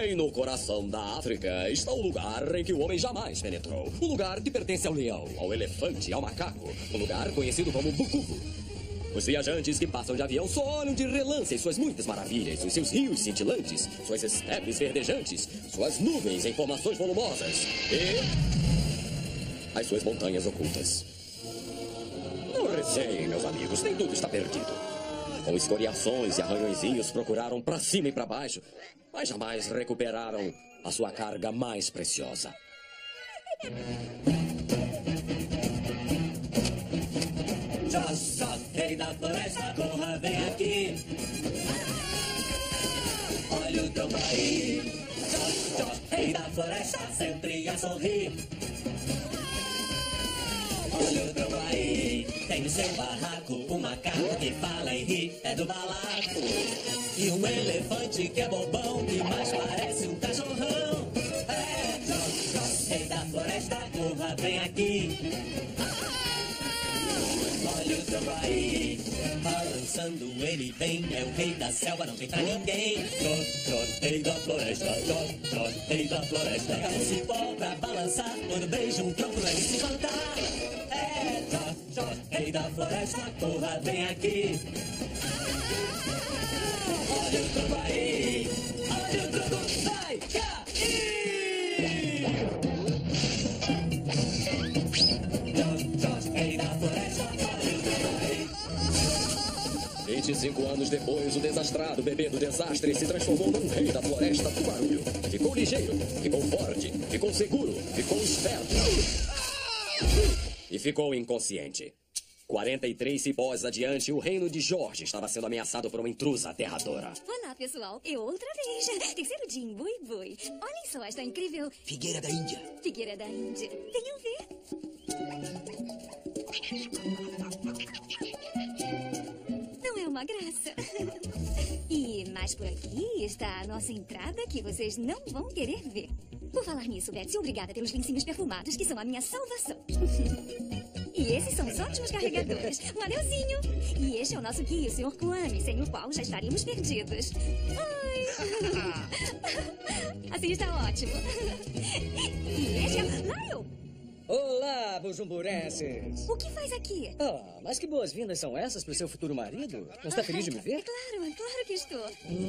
Bem no coração da África está o lugar em que o homem jamais penetrou. O lugar que pertence ao leão, ao elefante, ao macaco. Um lugar conhecido como Bukuvu. Os viajantes que passam de avião só olham de relance suas muitas maravilhas, os seus rios cintilantes, suas estepes verdejantes, suas nuvens em formações volumosas e as suas montanhas ocultas. Não receiem, meus amigos, nem tudo está perdido. Com escoriações e arranhõezinhos procuraram para cima e para baixo, mas jamais recuperaram a sua carga mais preciosa. Jos, rei da floresta, corra, vem aqui. Olha o teu aí. Jos, rei da floresta, sempre a sorrir. Olha o teu aí. Tem no seu barraco um macaco que fala e ri, é do balaco. E um elefante que é bobão, que mais parece um cachorrão. É Jos, rei da floresta, corra, vem aqui. Olha o teu aí, balançando ele vem, é o rei da selva, não tem pra ninguém. Jos, rei da floresta, Jos, rei da floresta. Pega um cipó pra balançar, quando beija um tronco ele se levantar. É Jos, rei da floresta, corra, vem aqui. Olha o teu aí, olha o tronco, vai cair. 25 anos depois, o desastrado bebê do desastre se transformou num rei da floresta do barulho. Ficou ligeiro, ficou forte, ficou seguro, ficou esperto. E ficou inconsciente. 43 cipós adiante, o reino de Jorge estava sendo ameaçado por uma intrusa aterradora. Olá, pessoal. Eu outra vez. Terceiro dia em Bui Bui. Olhem só esta incrível... Figueira da Índia. Figueira da Índia. Venham ver. Não é uma graça. E mais por aqui está a nossa entrada que vocês não vão querer ver. Por falar nisso, Betsy, obrigada pelos lencinhos perfumados que são a minha salvação. E esses são os ótimos carregadores. Um anelzinho. E este é o nosso guia, o Sr. Kwame, sem o qual já estaríamos perdidos. Oi! Assim está ótimo. E este é o Lyle. Olá, bujumburenses. O que faz aqui? Ah, mas que boas-vindas são essas para o seu futuro marido? Não está feliz de me ver? É claro que estou.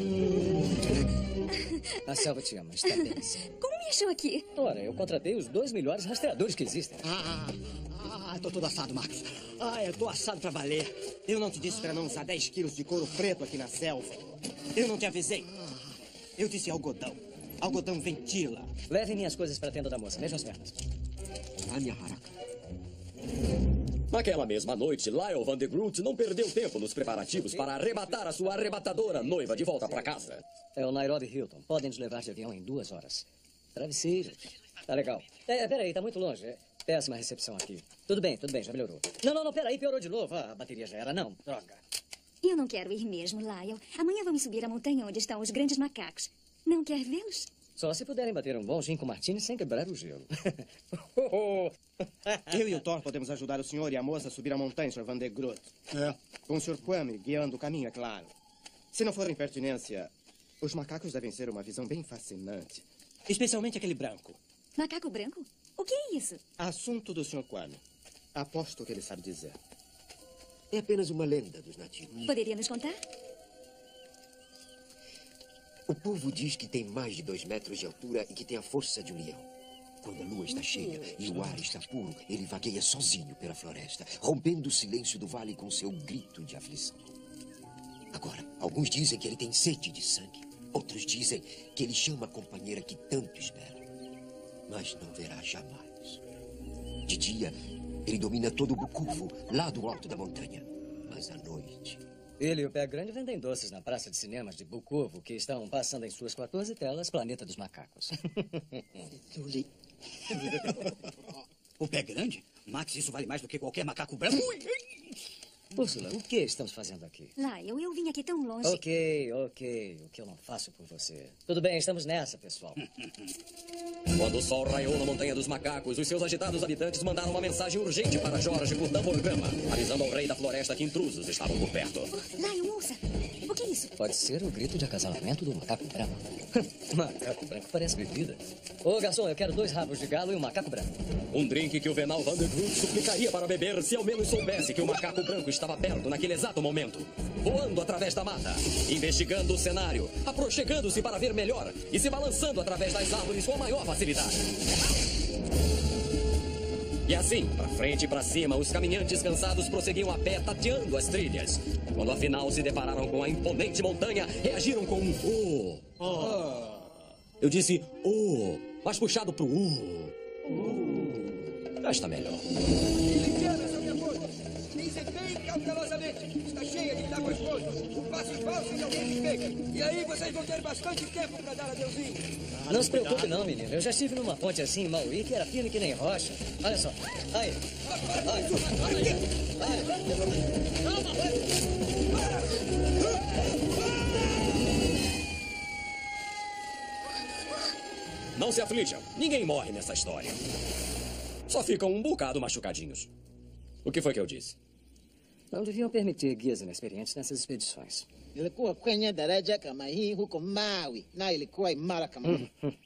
A selva te ama, está bem. Como me achou aqui? Ora, eu contratei os 2 melhores rastreadores que existem. Tô todo assado, Marcos. Eu tô assado pra valer. Eu não te disse pra não usar 10 quilos de couro preto aqui na selva. Eu não te avisei. Eu disse algodão. Algodão ventila. Levem minhas coisas para a tenda da moça, mesmo as pernas. Minha haraca. Naquela mesma noite, Lyle Van de Groot não perdeu tempo nos preparativos para arrebatar a sua arrebatadora noiva de volta para casa. É o Nairobi Hilton. Podem nos levar de avião em 2 horas. Travesseiros. Tá legal. Peraí, tá muito longe. Péssima recepção aqui. Tudo bem, já melhorou. Não, peraí, piorou de novo. A bateria já era, não. Droga. Eu não quero ir mesmo, Lyle. Amanhã vamos subir a montanha onde estão os grandes macacos. Não quer vê-los? Só se puderem bater um bom gin com martini sem quebrar o gelo. Eu e o Thor podemos ajudar o senhor e a moça a subir a montanha, Sr. Van de Groot. Com o Sr. Kwame guiando o caminho, é claro. Se não for impertinência, os macacos devem ser uma visão bem fascinante. Especialmente aquele branco. Macaco branco? O que é isso? Assunto do Sr. Kwame. Aposto que ele sabe dizer. É apenas uma lenda dos nativos. Poderia nos contar? O povo diz que tem mais de 2 metros de altura e que tem a força de um leão. Quando a lua está cheia e o ar está puro, ele vagueia sozinho pela floresta, rompendo o silêncio do vale com seu grito de aflição. Agora, alguns dizem que ele tem sede de sangue. Outros dizem que ele chama a companheira que tanto espera. Mas não verá jamais. De dia, ele domina todo o Bukuvu, lá do alto da montanha. Mas à noite... Ele e o Pé Grande vendem doces na praça de cinemas de Bukuvu, que estão passando em suas 14 telas Planeta dos Macacos. O Pé Grande? Max, isso vale mais do que qualquer macaco branco. Úrsula, o que estamos fazendo aqui? Lyle, eu vim aqui tão longe. Ok. O que eu não faço por você? Tudo bem, estamos nessa, pessoal. Quando o sol raiou na Montanha dos Macacos, os seus agitados habitantes mandaram uma mensagem urgente para Jorge por tamborgrama, avisando ao rei da floresta que intrusos estavam por perto. Lion, ouça. O que é isso? Pode ser o grito de acasalamento do macaco branco. Macaco branco parece bebida. Ô, garçom, eu quero 2 rabos de galo e um macaco branco. Um drink que o Venal Vandergroot suplicaria para beber se ao menos soubesse que o macaco branco estava perto naquele exato momento. Voando através da mata, investigando o cenário, aproximando-se para ver melhor e se balançando através das árvores com a maior facilidade. E assim, para frente e para cima, os caminhantes cansados prosseguiam a pé, tateando as trilhas. Quando afinal se depararam com a imponente montanha, reagiram com um "oh". Eu disse "oh", mas puxado pro já está melhor. Ligeira, seu depois. Dizem bem cautelosamente. Está cheia de águas boas. Um passo em falso e alguém se pega. E aí vocês vão ter bastante tempo para dar adeusinho. Não se preocupe não, menino. Eu já estive numa ponte assim em Maui que era firme que nem rocha. Olha só. Aí. Não se aflijam. Ninguém morre nessa história. Só ficam um bocado machucadinhos. O que foi que eu disse? Não deviam permitir guias inexperientes nessas expedições. Ilikuwa kwenye daraja kama hii huko Maui, na ilikuwa imara kama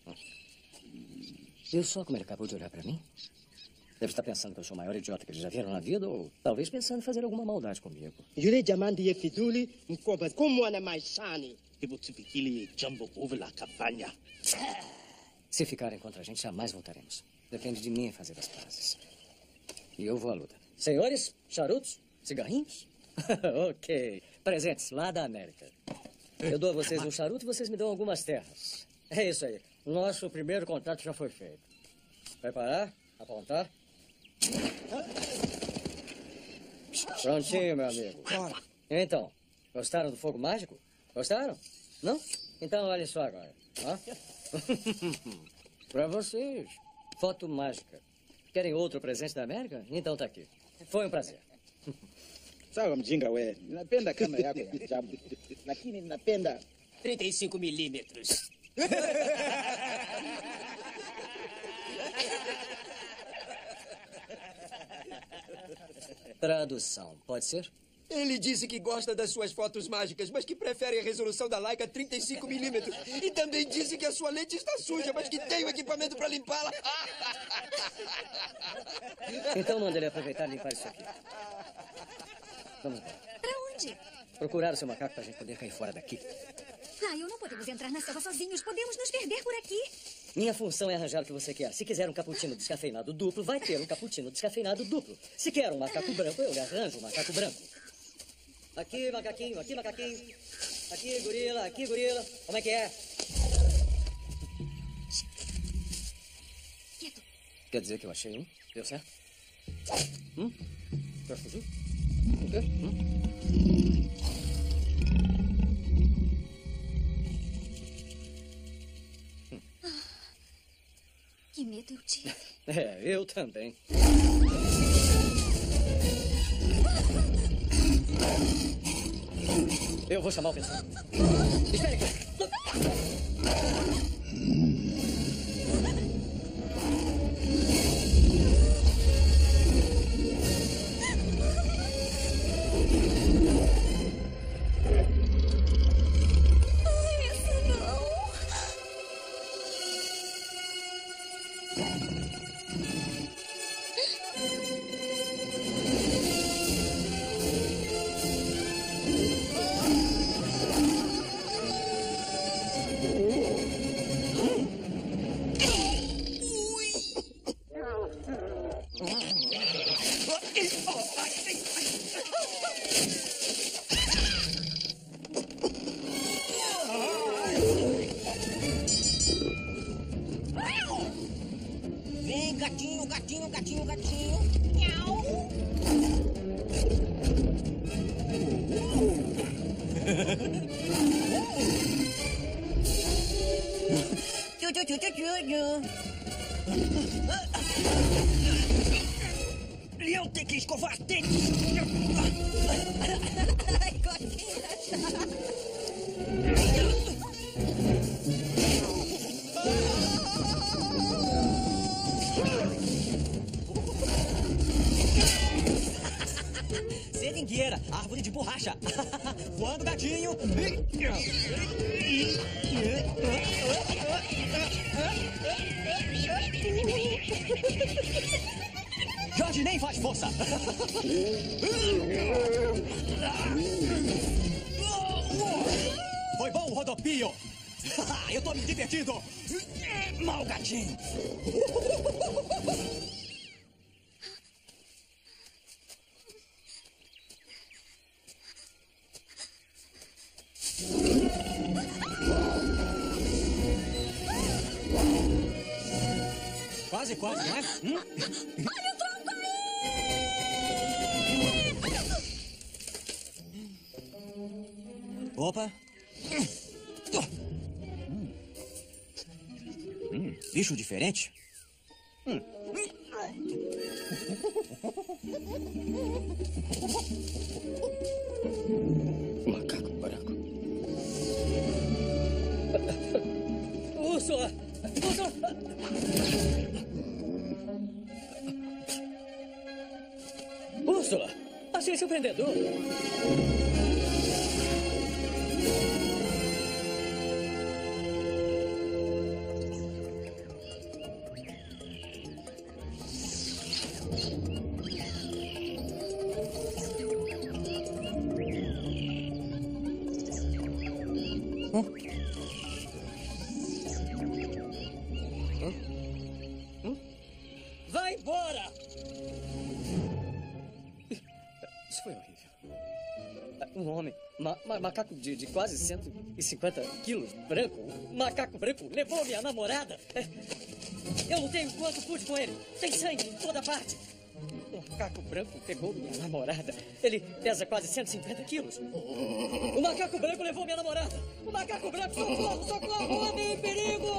Viu só como ele acabou de olhar para mim? Deve estar pensando que eu sou o maior idiota que eles já viram na vida, ou talvez pensando em fazer alguma maldade comigo. yule jamaa ndiye Fiduli mkubwa kumwona maishani. Hebu tufikiri jambo ovu la kafanya. Se ficarem contra a gente, jamais voltaremos. Depende de mim fazer as pazes. E eu vou à luta. Senhores, charutos, cigarrinhos? Ok. Presentes lá da América. Eu dou a vocês um charuto e vocês me dão algumas terras. É isso aí. Nosso primeiro contato já foi feito. Preparar? Apontar? Prontinho, meu amigo. Então, gostaram do fogo mágico? Gostaram? Não? Então, olhem só agora. Pra vocês. Foto mágica. Querem outro presente da América? Então tá aqui. Foi um prazer. Sawa mjinga we, napenda kama yako ya ajabu, lakini napenda 35 milímetros. Tradução, pode ser? Ele disse que gosta das suas fotos mágicas, mas que prefere a resolução da Leica 35mm. E também disse que a sua lente está suja, mas que tem o equipamento para limpá-la. Então manda ele aproveitar e limpar isso aqui. Vamos lá. Pra onde? Procurar o seu macaco pra gente poder cair fora daqui. Lion, não podemos entrar na selva sozinhos. Podemos nos perder por aqui. Minha função é arranjar o que você quer. Se quiser um cappuccino descafeinado duplo, vai ter um cappuccino descafeinado duplo. Se quer um macaco branco, eu lhe arranjo um macaco branco. Aqui, macaquinho, aqui, macaquinho. Aqui, gorila. Como é que é? Quieto. Quer dizer que eu achei um? Deu certo? Quer fugir? O quê? Que medo eu tive. É, eu também. Eu vou chamar o pessoal. Espere aqui. Vem, gatinho. Miau. Leão tem que escovar dentes. Ai, coisinha. Seringueira, árvore de borracha. Voando, gatinho. Jorge nem faz força. Foi bom o rodopio. Eu tô me divertindo. Mal, gatinho. Quase, quase, não é? Olha o tronco aí! Opa. Bicho diferente. Macaco branco. Úrsula! Úrsula! Úrsula! Achei surpreendedor. Vai embora! Isso foi horrível. Um homem, macaco de quase 150 quilos, branco, macaco branco, levou minha namorada. Eu lutei o quanto pude com ele. Tem sangue em toda parte. O macaco branco pegou minha namorada. Ele pesa quase 150 quilos. O macaco branco levou minha namorada. O macaco branco, socorro, socorro, homem em perigo!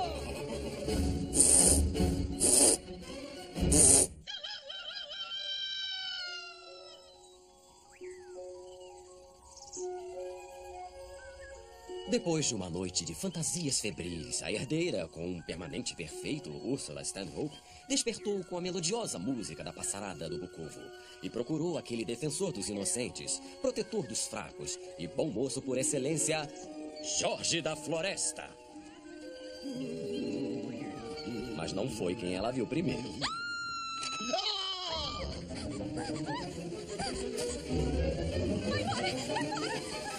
Depois de uma noite de fantasias febris, a herdeira, com um permanente perfeito, Ursula Stanhope, despertou com a melodiosa música da passarada do Bukovo e procurou aquele defensor dos inocentes, protetor dos fracos e bom moço por excelência, Jorge da Floresta. Mas não foi quem ela viu primeiro. Vai embora! Vai embora!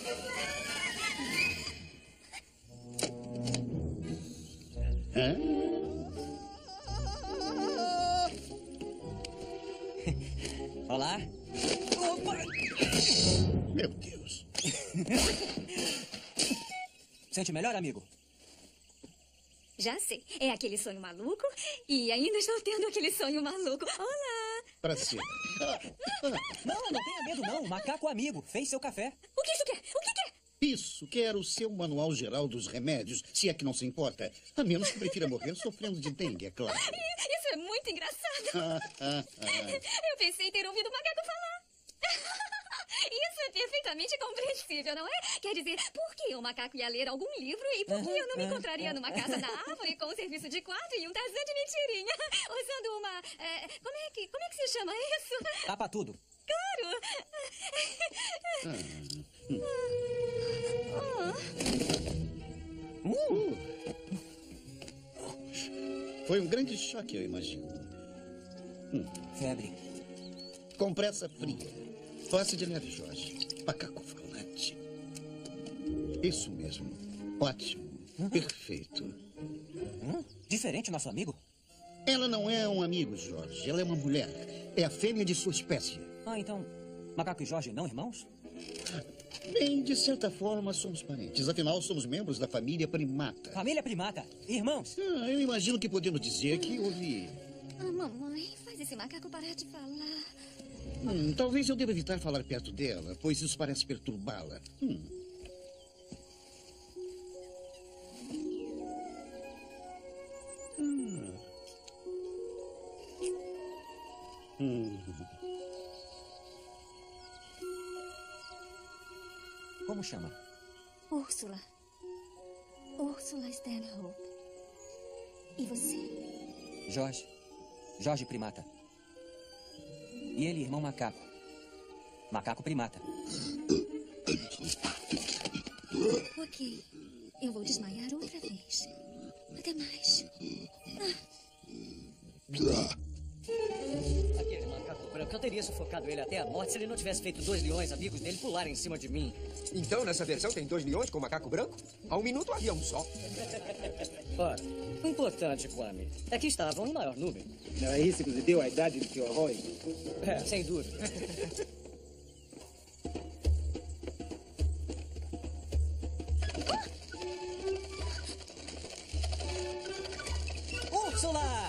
Olá. Opa! Meu Deus. Sente melhor, amigo? Já sei. É aquele sonho maluco e ainda estou tendo aquele sonho maluco. Olá! Pra cima. Não tenha medo não. O macaco amigo fez seu café. O que isso quer? O que quer? Isso, quero o seu manual geral dos remédios, se é que não se importa. A menos que prefira morrer sofrendo de dengue, é claro. Isso é muito engraçado. Eu pensei ter ouvido o macaco falar. Isso é perfeitamente compreensível, não é? Quer dizer, por que o macaco ia ler algum livro e por que eu não me encontraria numa casa da árvore com um serviço de quarto e um tazã de mentirinha? Usando uma... como é que se chama isso? Tapa tudo. Claro! Foi um grande choque, eu imagino. Febre. Compressa fria. Passe de neve, Jorge. Macaco falante. Isso mesmo. Ótimo. Perfeito. Diferente, nosso amigo? Ela não é um amigo, Jorge. Ela é uma mulher. É a fêmea de sua espécie. Ah, então, Macaco e Jorge não irmãos? Bem, de certa forma, somos parentes. Afinal, somos membros da família primata. Família primata? Irmãos? Eu imagino que podemos dizer que houve... Mamãe, faz esse macaco parar de falar. Talvez eu deva evitar falar perto dela, pois isso parece perturbá-la. Como chama? Úrsula. Úrsula Stanhope. E você? Jorge. Jorge Primata. E ele, irmão macaco. Macaco primata. Ok. Eu vou desmaiar outra vez. Até mais. Aquele macaco branco, eu teria sufocado ele até a morte se ele não tivesse feito 2 leões amigos dele pularem em cima de mim. Então, nessa versão, tem 2 leões com macaco branco? Há 1 minuto havia um só. Ora, o importante, Kwame, é que estavam em maior número. Não é isso que lhe deu a idade do Sr. Roy? É, sem dúvida. Úrsula!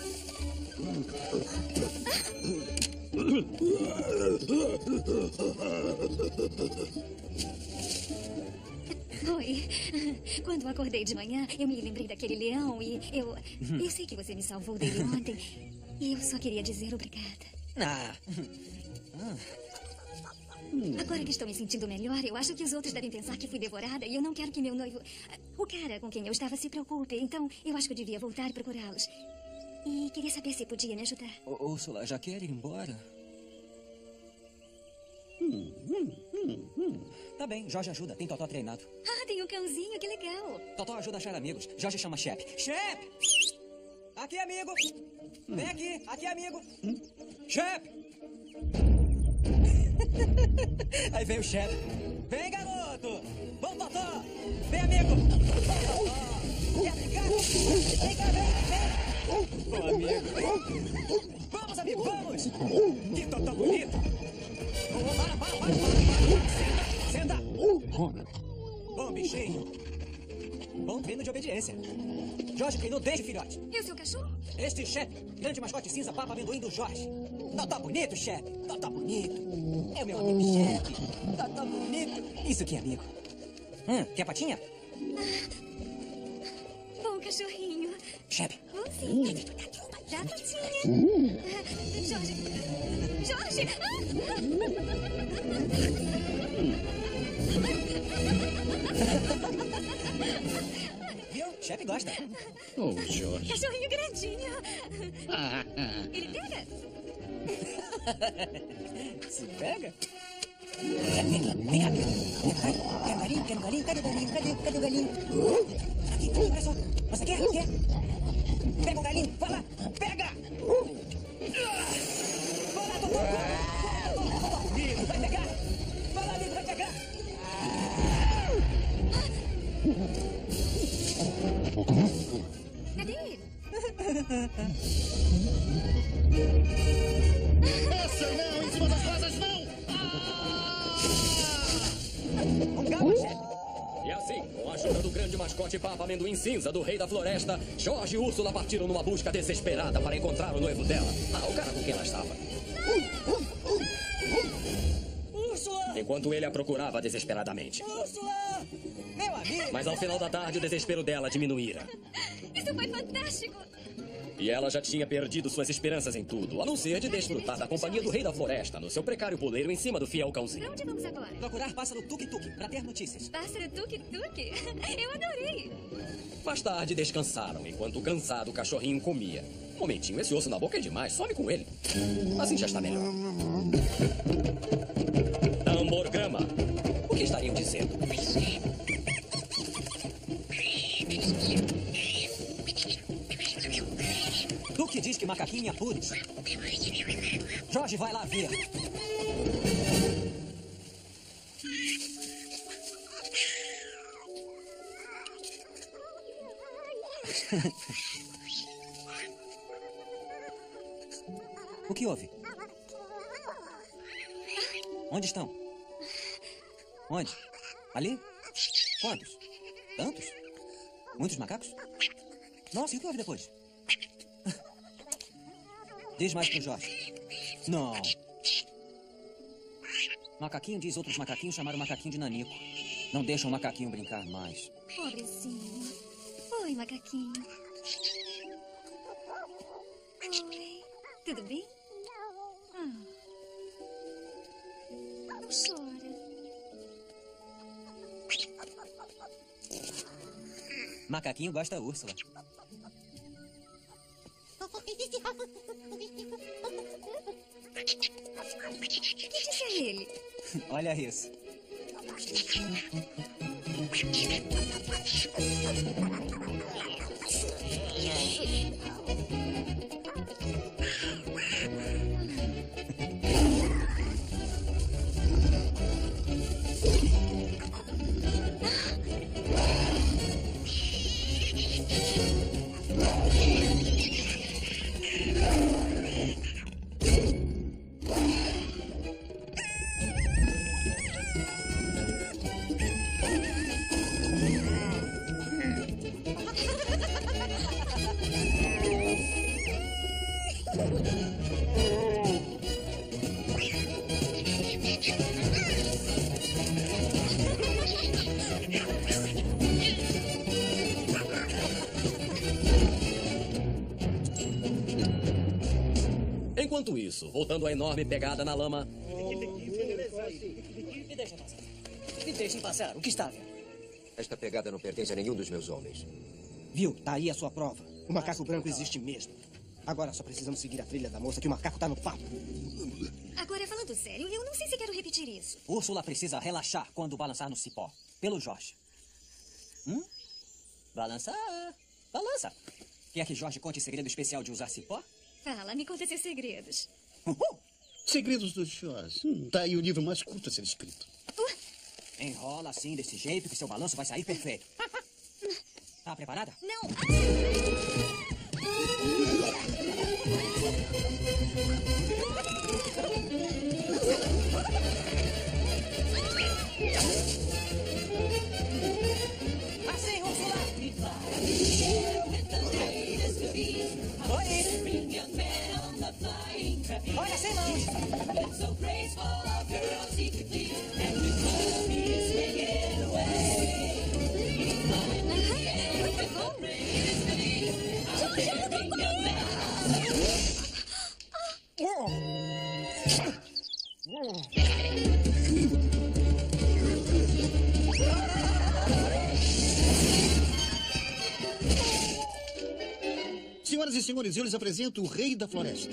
Oi. Quando eu acordei de manhã, eu me lembrei daquele leão e eu sei que você me salvou dele ontem. E eu só queria dizer obrigada. Agora que estou me sentindo melhor, eu acho que os outros devem pensar que fui devorada e eu não quero que meu noivo... O cara com quem eu estava se preocupe. Então, eu acho que eu devia voltar e procurá-los. E queria saber se podia me ajudar. Úrsula, já quer ir embora? Tá bem, Jorge ajuda. Tem Totó treinado. Ah, tem um cãozinho, que legal. Totó ajuda a achar amigos. Jorge chama Shep. Shep! Aqui, amigo! Vem aqui! Aqui, amigo! Shep! Aí vem o Shep. Vem, garoto! Vamos, Totó! Vem, amigo! Quer brincar? Vem cá, vem! Ô, amigo! Vamos, amigo, vamos! Que Totó bonito! Para! Senta! Bom, bichinho. Bom treino de obediência. Jorge treinou desde filhote. E o seu cachorro? Este Shep, grande mascote cinza, papa amendoim do Jorge. Tá bonito, Shep. Tá bonito. É o meu amigo Shep. Tá bonito. Isso aqui, amigo. Quer patinha? Bom cachorrinho. Shep. Sim. Dá patinha. Jorge. Viu? Shep gosta. Oh, Jorge. Cachorrinho grandinho. Ele pega? Se pega? Vem cá. Quer um galinho? Cadê o galinho? Cadê o galinho? Aqui, olha só. Você quer? Pega o galinho. Vai lá. Pega! Vai lá, Totó. Vai pegar. Vai lá, amigo. Vai pegar. Cadê ele? Essa não! Em cima das rosas, não! E assim, com a ajuda do grande mascote Papa Amendoim Cinza do Rei da Floresta, Jorge e Úrsula partiram numa busca desesperada para encontrar o noivo dela. O cara com quem ela estava. Úrsula! Enquanto ele a procurava desesperadamente. Úrsula! Meu amigo! Mas ao final da tarde, o desespero dela diminuíra. Isso foi fantástico. E ela já tinha perdido suas esperanças em tudo, a não ser de desfrutar da companhia do Rei da Floresta, no seu precário puleiro em cima do fiel cãozinho. Pra onde vamos agora? Procurar pássaro tuk-tuk, pra ter notícias. Pássaro tuk-tuk? Eu adorei. Mais tarde, descansaram, enquanto o cansado cachorrinho comia. Um momentinho, esse osso na boca é demais, some com ele. Assim já está melhor. Tamborgrama. O que estariam dizendo? Duque diz que macaquinho é puros. Jorge vai lá ver. O que houve? Onde estão? Onde? Ali? Quantos? Tantos? Muitos macacos? Nossa, e o que houve depois? Diz mais pro Jorge. Não. Macaquinho diz outros macaquinhos chamaram o macaquinho de nanico. Não deixam o macaquinho brincar mais. Pobrezinho. Oi, macaquinho. Oi. Tudo bem? Não chora. Macaquinho gosta da Úrsula. O que disse a ele? Olha isso. Enquanto isso, voltando à enorme pegada na lama... Me deixem passar. O que está vendo? Esta pegada não pertence a nenhum dos meus homens. Viu? Tá aí a sua prova. O macaco branco existe mesmo. Agora só precisamos seguir a trilha da moça que o macaco tá no papo. Agora, falando sério, eu não sei se quero repetir isso. Úrsula precisa relaxar quando balançar no cipó. Pelo Jorge. Balançar. Balança. Quer que Jorge conte segredo especial de usar cipó? Fala, me conta seus segredos. Segredos do Jorge. Tá aí o livro mais curto a ser escrito. Enrola assim, desse jeito, que seu balanço vai sair perfeito. Tá preparada? Não. Assim, Úrsula! Olha sem mãos! Senhoras e senhores, eu lhes apresento o Rei da Floresta.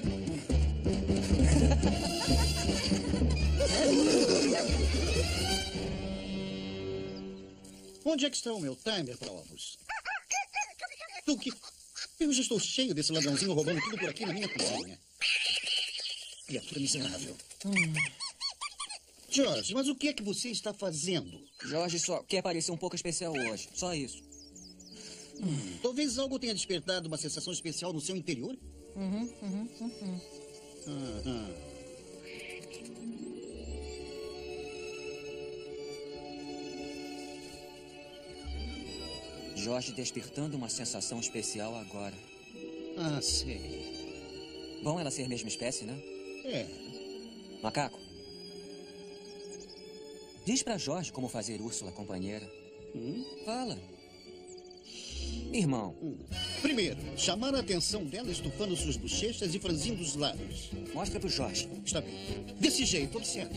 Onde é que está o meu timer para ovos? Tuque, eu já estou cheio desse ladrãozinho roubando tudo por aqui na minha cozinha. Criatura miserável. Jorge, mas o que é que você está fazendo? Jorge só quer parecer um pouco especial hoje. Só isso. Talvez algo tenha despertado uma sensação especial no seu interior? Jorge despertando uma sensação especial agora. Ah, sei. Bom ela ser a mesma espécie, né? É. Macaco, diz pra Jorge como fazer Úrsula companheira. Fala. Irmão. Primeiro, chamar a atenção dela estufando suas bochechas e franzindo os lábios. Mostra pro Jorge. Está bem. Desse jeito, observe.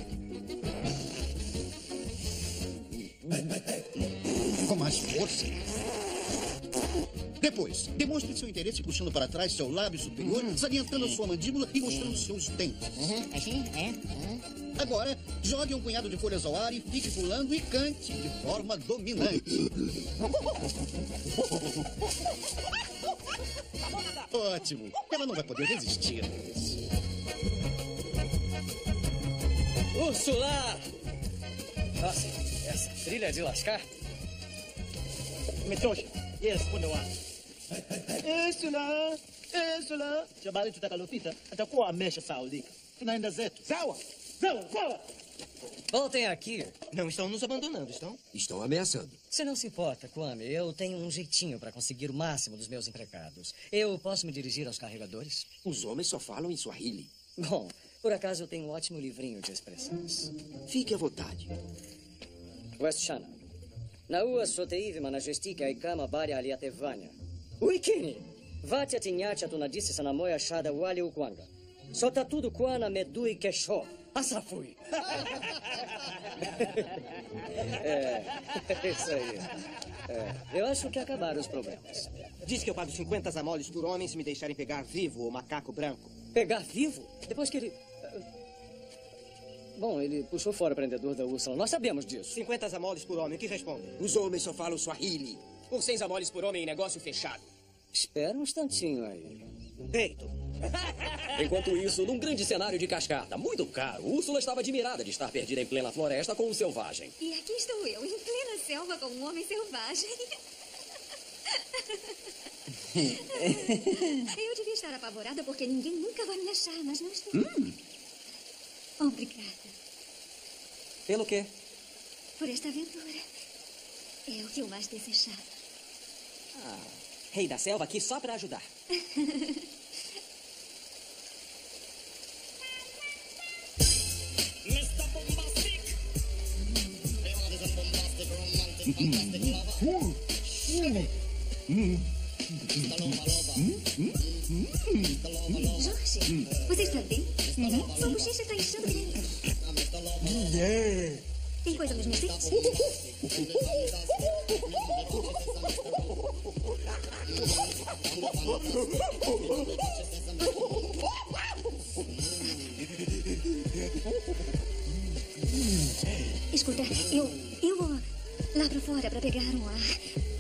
Com mais força. Depois, demonstre seu interesse puxando para trás seu lábio superior, salientando a sua mandíbula e mostrando seus dentes. Assim, Agora, jogue um punhado de folhas ao ar e fique pulando e cante de forma dominante. Ótimo. Ela não vai poder resistir. Úrsula! Nossa, essa trilha é de lascar. Metosha, yes, pundewa. Esula. Jabali tutakalopita, atakuwa ameshasahaulika. Tunaenda zetu. Sawa. Voltem aqui. Não estão nos abandonando, estão? Estão ameaçando. Se não se importa, Kwame, eu tenho um jeitinho para conseguir o máximo dos meus empregados. Eu posso me dirigir aos carregadores? Os homens só falam em Swahili. Bom, por acaso eu tenho um ótimo livrinho de expressões. Fique à vontade. Westchana. Naua soteive majestica e kama baria aliatevanya. Uikini! Vatia tinyacha tunadisse sanamoya shada wali ukwanga. Sota tudo kwana medui kesho. Asafui. Isso aí. Eu acho que acabaram os problemas. Diz que eu pago 50 zamoles por homem se me deixarem pegar vivo o macaco branco. Pegar vivo? Depois que ele... Bom, ele puxou fora o prendedor da Úrsula. Nós sabemos disso. 50 zamoles por homem. O que responde? Os homens só falam Swahili. Por 100 zamoles por homem, negócio fechado. Espera um instantinho aí. Deito. Enquanto isso, num grande cenário de cascata, muito caro, Úrsula estava admirada de estar perdida em plena floresta com um selvagem. E aqui estou eu, em plena selva com um homem selvagem. Eu devia estar apavorada porque ninguém nunca vai me achar, mas não estou. Obrigada. Pelo quê? Por esta aventura. É o que eu mais desejava. Rei da selva aqui só para ajudar. Jorge, você está bem? Sua bochecha está inchando grande. Tem coisa nos meus dentes? Escuta, eu vou lá para fora para pegar um ar.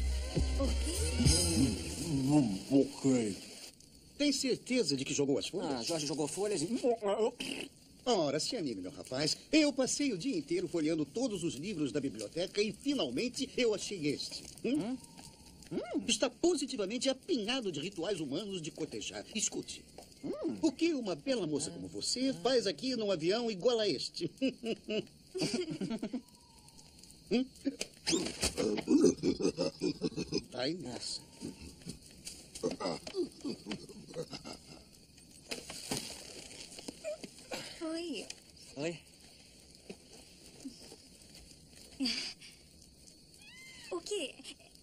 Ok. Tem certeza de que jogou as folhas? Jorge jogou folhas e... Ora, se anime, meu rapaz. Eu passei o dia inteiro folheando todos os livros da biblioteca e, finalmente, eu achei este. Está positivamente apinhado de rituais humanos de cotejar. Escute. O que uma bela moça como você faz aqui num avião igual a este? Vai nessa. Oi. Oi? O que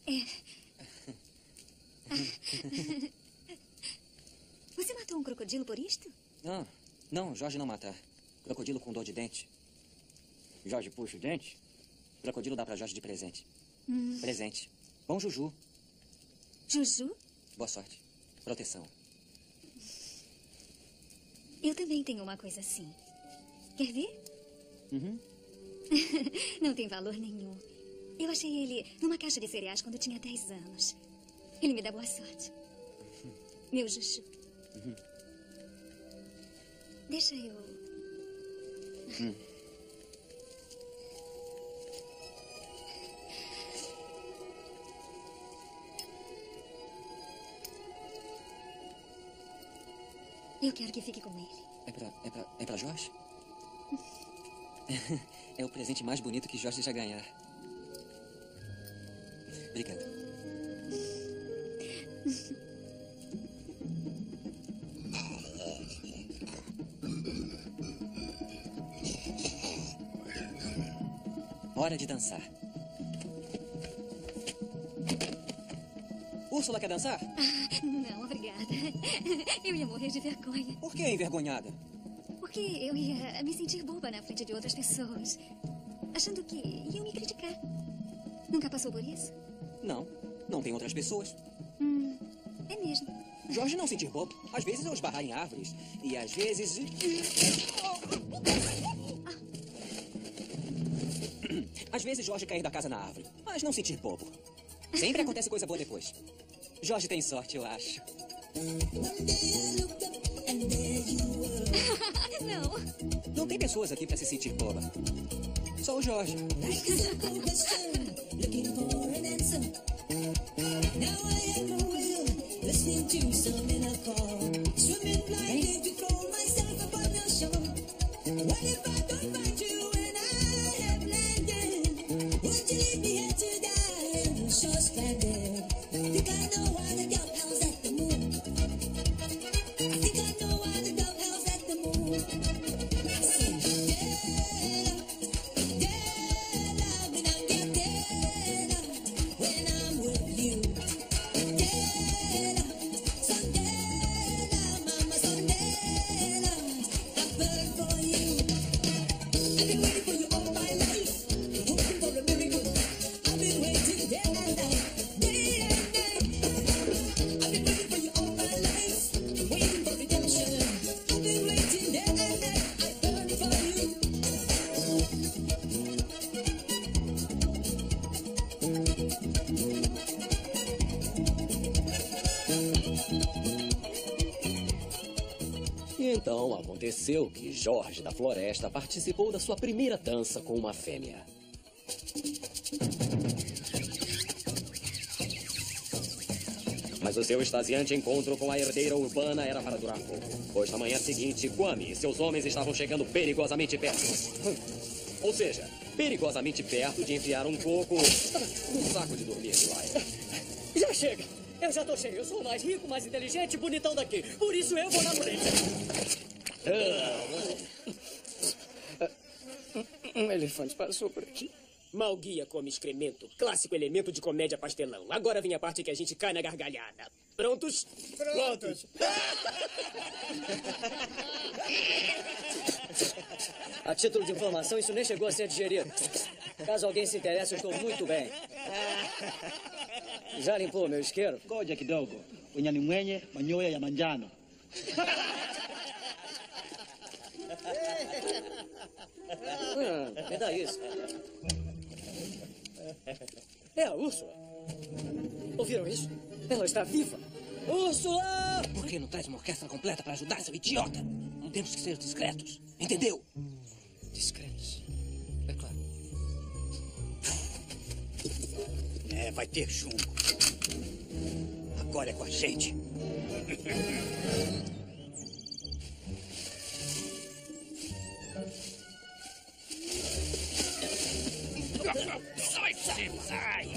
Você matou um crocodilo por isto? Não, Jorge não mata. Crocodilo com dor de dente. Jorge puxa o dente. Crocodilo dá pra Jorge de presente. Presente. Bom Juju. Juju? Boa sorte. Proteção. Eu também tenho uma coisa assim. Quer ver? Não tem valor nenhum. Eu achei ele numa caixa de cereais quando tinha 10 anos. Ele me dá boa sorte. Meu Juju. Deixa eu... Eu quero que fique com ele. É pra Jorge? É o presente mais bonito que Jorge já ganhar. Obrigado. Hora de dançar. Úrsula quer dançar? Não, obrigada. Eu ia morrer de vergonha. Por que envergonhada? Porque eu ia me sentir boba na frente de outras pessoas, achando que iam me criticar. Nunca passou por isso? Não tem outras pessoas. É mesmo. Jorge não sentir bobo. Às vezes eu esbarrar em árvores. E às vezes... Às vezes Jorge cair da casa na árvore. Mas não sentir bobo. Sempre acontece coisa boa depois. Jorge tem sorte, eu acho. Não tem pessoas aqui pra se sentir boba. Só o Jorge. Então aconteceu que Jorge da Floresta participou da sua primeira dança com uma fêmea. Mas o seu extasiante encontro com a herdeira urbana era para durar pouco, pois na manhã seguinte, Kwame e seus homens estavam chegando perigosamente perto. Ou seja, perigosamente perto de enfiar um coco no saco de dormir de Lyle. Já chega! Eu já tô cheio. Eu sou o mais rico, mais inteligente e bonitão daqui. Por isso eu vou na frente. Um elefante passou por aqui. Mal guia come excremento. Clássico elemento de comédia pastelão. Agora vem a parte que a gente cai na gargalhada. Prontos? Prontos! A título de informação, isso nem chegou a ser digerido. Caso alguém se interesse, eu estou muito bem. Já limpou meu isqueiro? Ngoja kidogo. Unyani mwenye manyoya ya manjano. Me dá isso. É a Úrsula. Ouviram isso? Ela está viva. Úrsula! Por que não traz uma orquestra completa para ajudar, seu idiota? Não temos que ser discretos. Entendeu? Discretos. É claro. É, vai ter chumbo. Agora é com a gente. Sai!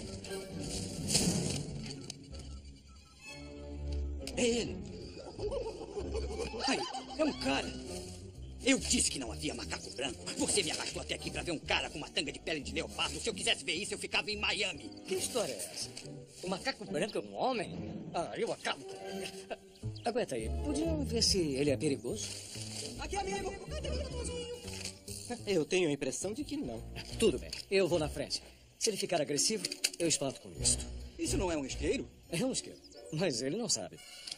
É ele. Ai, é um cara. Eu disse que não havia macaco branco. Você me arrastou até aqui para ver um cara com uma tanga de pele de leopardo. Se eu quisesse ver isso, eu ficava em Miami. Que história é essa? O macaco branco é um homem? Ah, eu acabo. Aguenta aí. Podiam ver se ele é perigoso? Aqui, amigo. Eu tenho a impressão de que não. Tudo bem. Eu vou na frente. Se ele ficar agressivo, eu espanto com isso. Isso não é um isqueiro? É um isqueiro. Mas ele não sabe.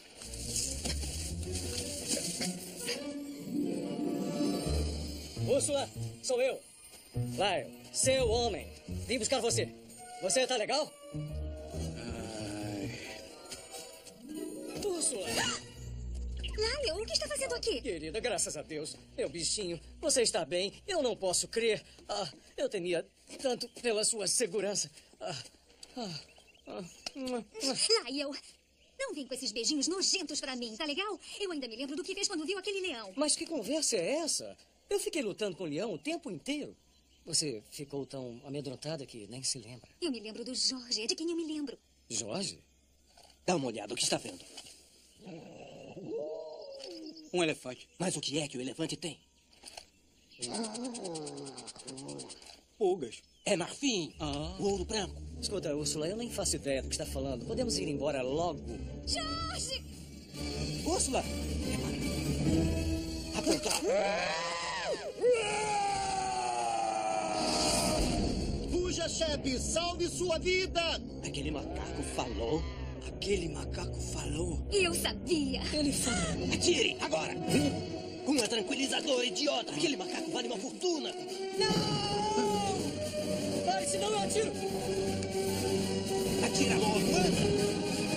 Úrsula, sou eu. Lyle, seu homem. Vim buscar você. Você tá legal? Úrsula! Lyle, o que está fazendo aqui? Querida, graças a Deus. Meu bichinho, você está bem? Eu não posso crer. Eu temia tanto pela sua segurança. Lyle, não vem com esses beijinhos nojentos pra mim, tá legal? Eu ainda me lembro do que fez quando viu aquele leão. Mas que conversa é essa? Eu fiquei lutando com o leão o tempo inteiro. Você ficou tão amedrontada que nem se lembra. Eu me lembro do Jorge, é de quem eu me lembro. Jorge? Dá uma olhada, o que está vendo? Um elefante. Mas o que é que o elefante tem? Pulgas. É marfim. O ouro branco. Escuta, Úrsula, eu nem faço ideia do que está falando. Podemos ir embora logo. Jorge! Úrsula! Apontar. Fuja, chefe! Salve sua vida! Aquele macaco falou. Aquele macaco falou. Eu sabia. Ele falou. Atire, agora! Um tranquilizador, idiota! Aquele macaco vale uma fortuna! Não! Pare, senão eu atiro! Atira logo, anda!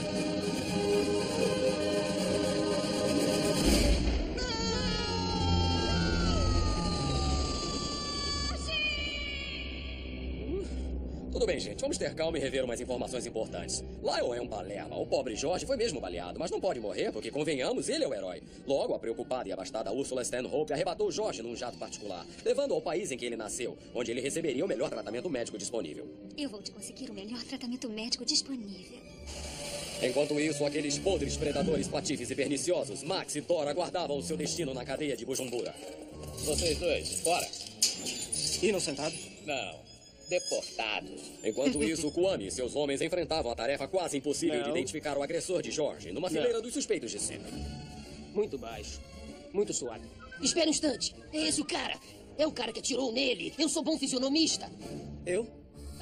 Tudo bem, gente. Vamos ter calma e rever umas informações importantes. Lyle é um palerma. O pobre Jorge foi mesmo baleado, mas não pode morrer, porque, convenhamos, ele é o herói. Logo, a preocupada e abastada Ursula Stanhope arrebatou Jorge num jato particular, levando-o ao país em que ele nasceu, onde ele receberia o melhor tratamento médico disponível. Eu vou te conseguir o melhor tratamento médico disponível. Enquanto isso, aqueles podres predadores patifes e perniciosos, Max e Thor, aguardavam o seu destino na cadeia de Bujumbura. Vocês dois, fora. Inocentados? Não. Deportados. Enquanto isso, Kwame e seus homens enfrentavam a tarefa quase impossível de identificar o agressor de Jorge numa fileira dos suspeitos de sempre. Muito baixo. Muito suave. Espera um instante. É esse o cara. É o cara que atirou nele. Eu sou bom fisionomista. Eu?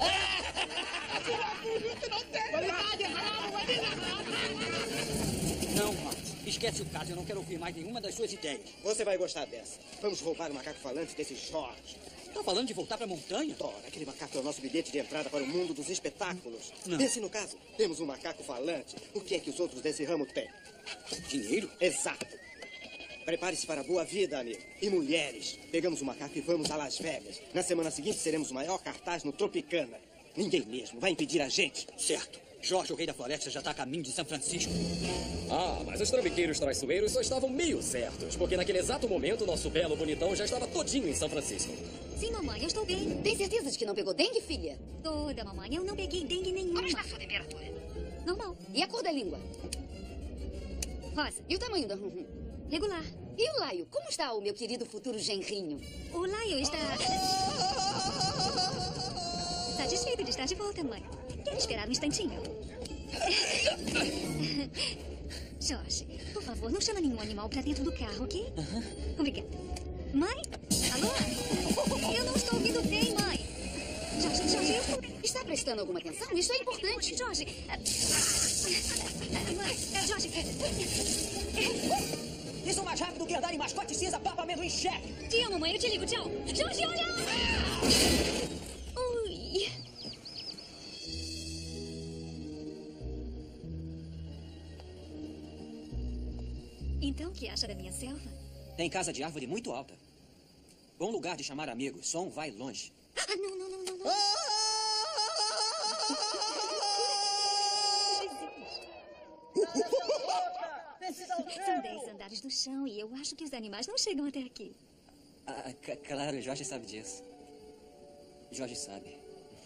Não, Max. Esquece o caso. Eu não quero ouvir mais nenhuma das suas ideias. Você vai gostar dessa. Vamos roubar o macaco falante desse Jorge. Tá falando de voltar pra montanha? Thor, aquele macaco é o nosso bilhete de entrada para o mundo dos espetáculos. Não. Pense no caso. Temos um macaco falante. O que é que os outros desse ramo têm? Dinheiro? Exato. Prepare-se para a boa vida, amigo. E mulheres. Pegamos o macaco e vamos a Las Vegas. Na semana seguinte seremos o maior cartaz no Tropicana. Ninguém mesmo vai impedir a gente. Certo. Jorge, o rei da floresta, já está a caminho de São Francisco. Ah, mas os trambiqueiros traiçoeiros só estavam meio certos, porque naquele exato momento nosso belo bonitão já estava todinho em São Francisco. Sim, mamãe, eu estou bem. Tem certeza de que não pegou dengue, filha? Toda, mamãe. Eu não peguei dengue nenhuma. Como está a sua temperatura? Normal. E a cor da língua? Rosa. E o tamanho da... Regular. E o Laio? Como está o meu querido futuro genrinho? O Laio está... satisfeito de estar de volta, mãe. Quer esperar um instantinho? Jorge, por favor, não chama nenhum animal pra dentro do carro, ok? Obrigada. Mãe? Alô? Eu não estou ouvindo bem, mãe. Jorge, eu estou... Está prestando alguma atenção? Isso é importante. Jorge... Jorge... Isso mais rápido que andar em mascote cinza, papa amendoim chefe. Te amo, mãe. Eu te ligo. Tchau. Jorge, olha! Ui... Então, o que acha da minha selva? Tem casa de árvore muito alta. Bom lugar de chamar amigos. Som vai longe. Ah, não. São 10 andares do chão e eu acho que os animais não chegam até aqui. Ah, claro, Jorge sabe disso. Jorge sabe.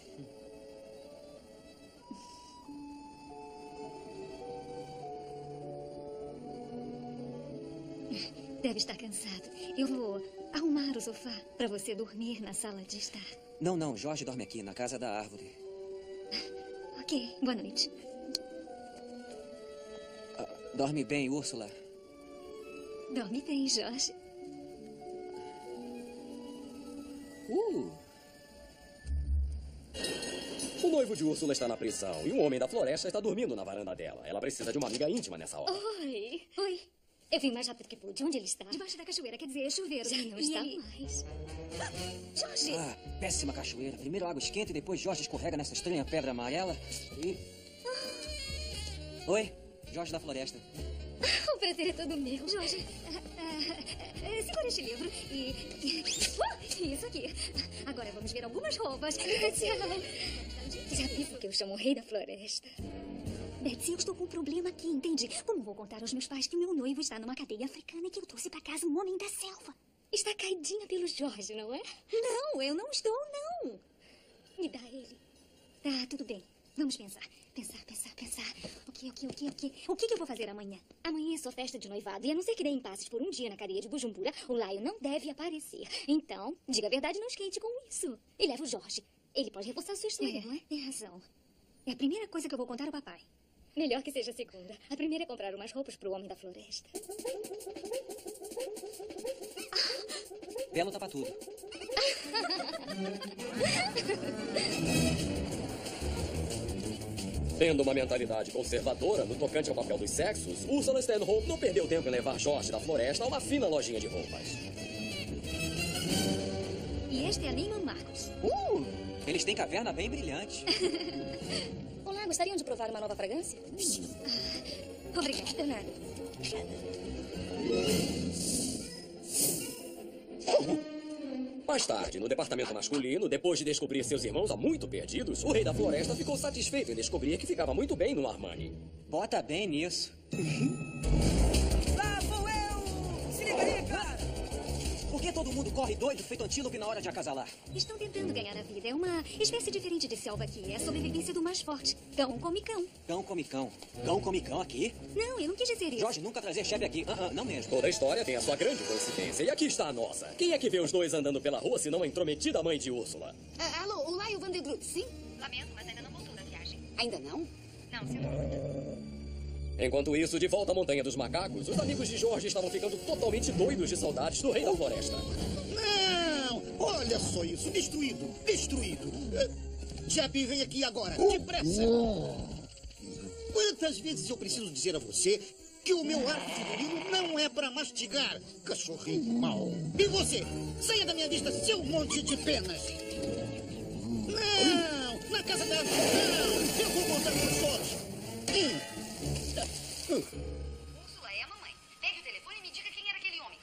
Deve estar cansado. Eu vou arrumar o sofá para você dormir na sala de estar. Não. Jorge dorme aqui, na casa da árvore. Ok. Boa noite. Dorme bem, Úrsula. Dorme bem, Jorge. O noivo de Úrsula está na prisão e um homem da floresta está dormindo na varanda dela. Ela precisa de uma amiga íntima nessa hora. Oi. Eu vim mais rápido que pude. Onde ele está? Debaixo da cachoeira, quer dizer, chuveiro. Já não está mais. Jorge! Ah, péssima cachoeira. Primeiro água esquenta e depois Jorge escorrega nessa estranha pedra amarela e... Oi, Jorge da floresta. O prazer é todo meu. Jorge, segura este livro e... isso aqui. Agora vamos ver algumas roupas. Já vi porque eu chamo o rei da floresta. Betsy, eu estou com um problema aqui, entende? Como vou contar aos meus pais que o meu noivo está numa cadeia africana e que eu trouxe para casa um homem da selva? Está caidinha pelo Jorge, não é? Não, eu não estou, não. Me dá ele. Tá, tudo bem. Vamos pensar. Pensar. O que eu vou fazer amanhã? Amanhã é sua festa de noivado e a não ser que dê impasses por um dia na cadeia de Bujumbura, o Laio não deve aparecer. Então, diga a verdade, não esquente com isso. E leva o Jorge. Ele pode reforçar a sua história, não é? Tem razão. É a primeira coisa que eu vou contar ao papai. Melhor que seja a segunda. A primeira é comprar umas roupas pro homem da floresta. Belo tapa tudo. Tendo uma mentalidade conservadora no tocante ao papel dos sexos, Ursula Stanhope não perdeu tempo em levar Jorge da floresta a uma fina lojinha de roupas. E este é Lehman Marcos. Eles têm caverna bem brilhante. Olá, gostariam de provar uma nova fragrância? Obrigada, nada. Mais tarde, no departamento masculino, depois de descobrir seus irmãos há muito perdidos, o rei da floresta ficou satisfeito em descobrir que ficava muito bem no Armani. Bota bem nisso. Lá vou eu! Se liga aí, cara! Por que todo mundo corre doido feito antílope na hora de acasalar? Estão tentando ganhar a vida. É uma espécie diferente de selva aqui. É a sobrevivência do mais forte. Cão come cão. Cão come cão. Cão come cão aqui? Não, eu não quis dizer isso. Jorge, nunca trazer chefe aqui. Não mesmo. Toda a história tem a sua grande coincidência. E aqui está a nossa. Quem é que vê os dois andando pela rua se não a intrometida mãe de Úrsula? Alô, o Laio Van de Groot, sim? Lamento, mas ainda não voltou da viagem. Ainda não? Não, senhor. Enquanto isso, de volta à Montanha dos Macacos, os amigos de Jorge estavam ficando totalmente doidos de saudades do rei da floresta. Não! Olha só isso! Destruído! Jeppy, vem aqui agora! Depressa! Quantas vezes eu preciso dizer a você que o meu arco figurino não é para mastigar, cachorrinho mau? E você? Saia da minha vista, seu monte de penas! Não! Na casa da... Não! Eu vou voltar com o Jorge! Úrsula, é a mamãe. Pegue o telefone e me diga quem era aquele homem.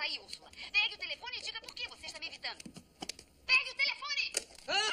aí, Úrsula. Pegue o telefone e diga por que você está me evitando. Pegue o telefone!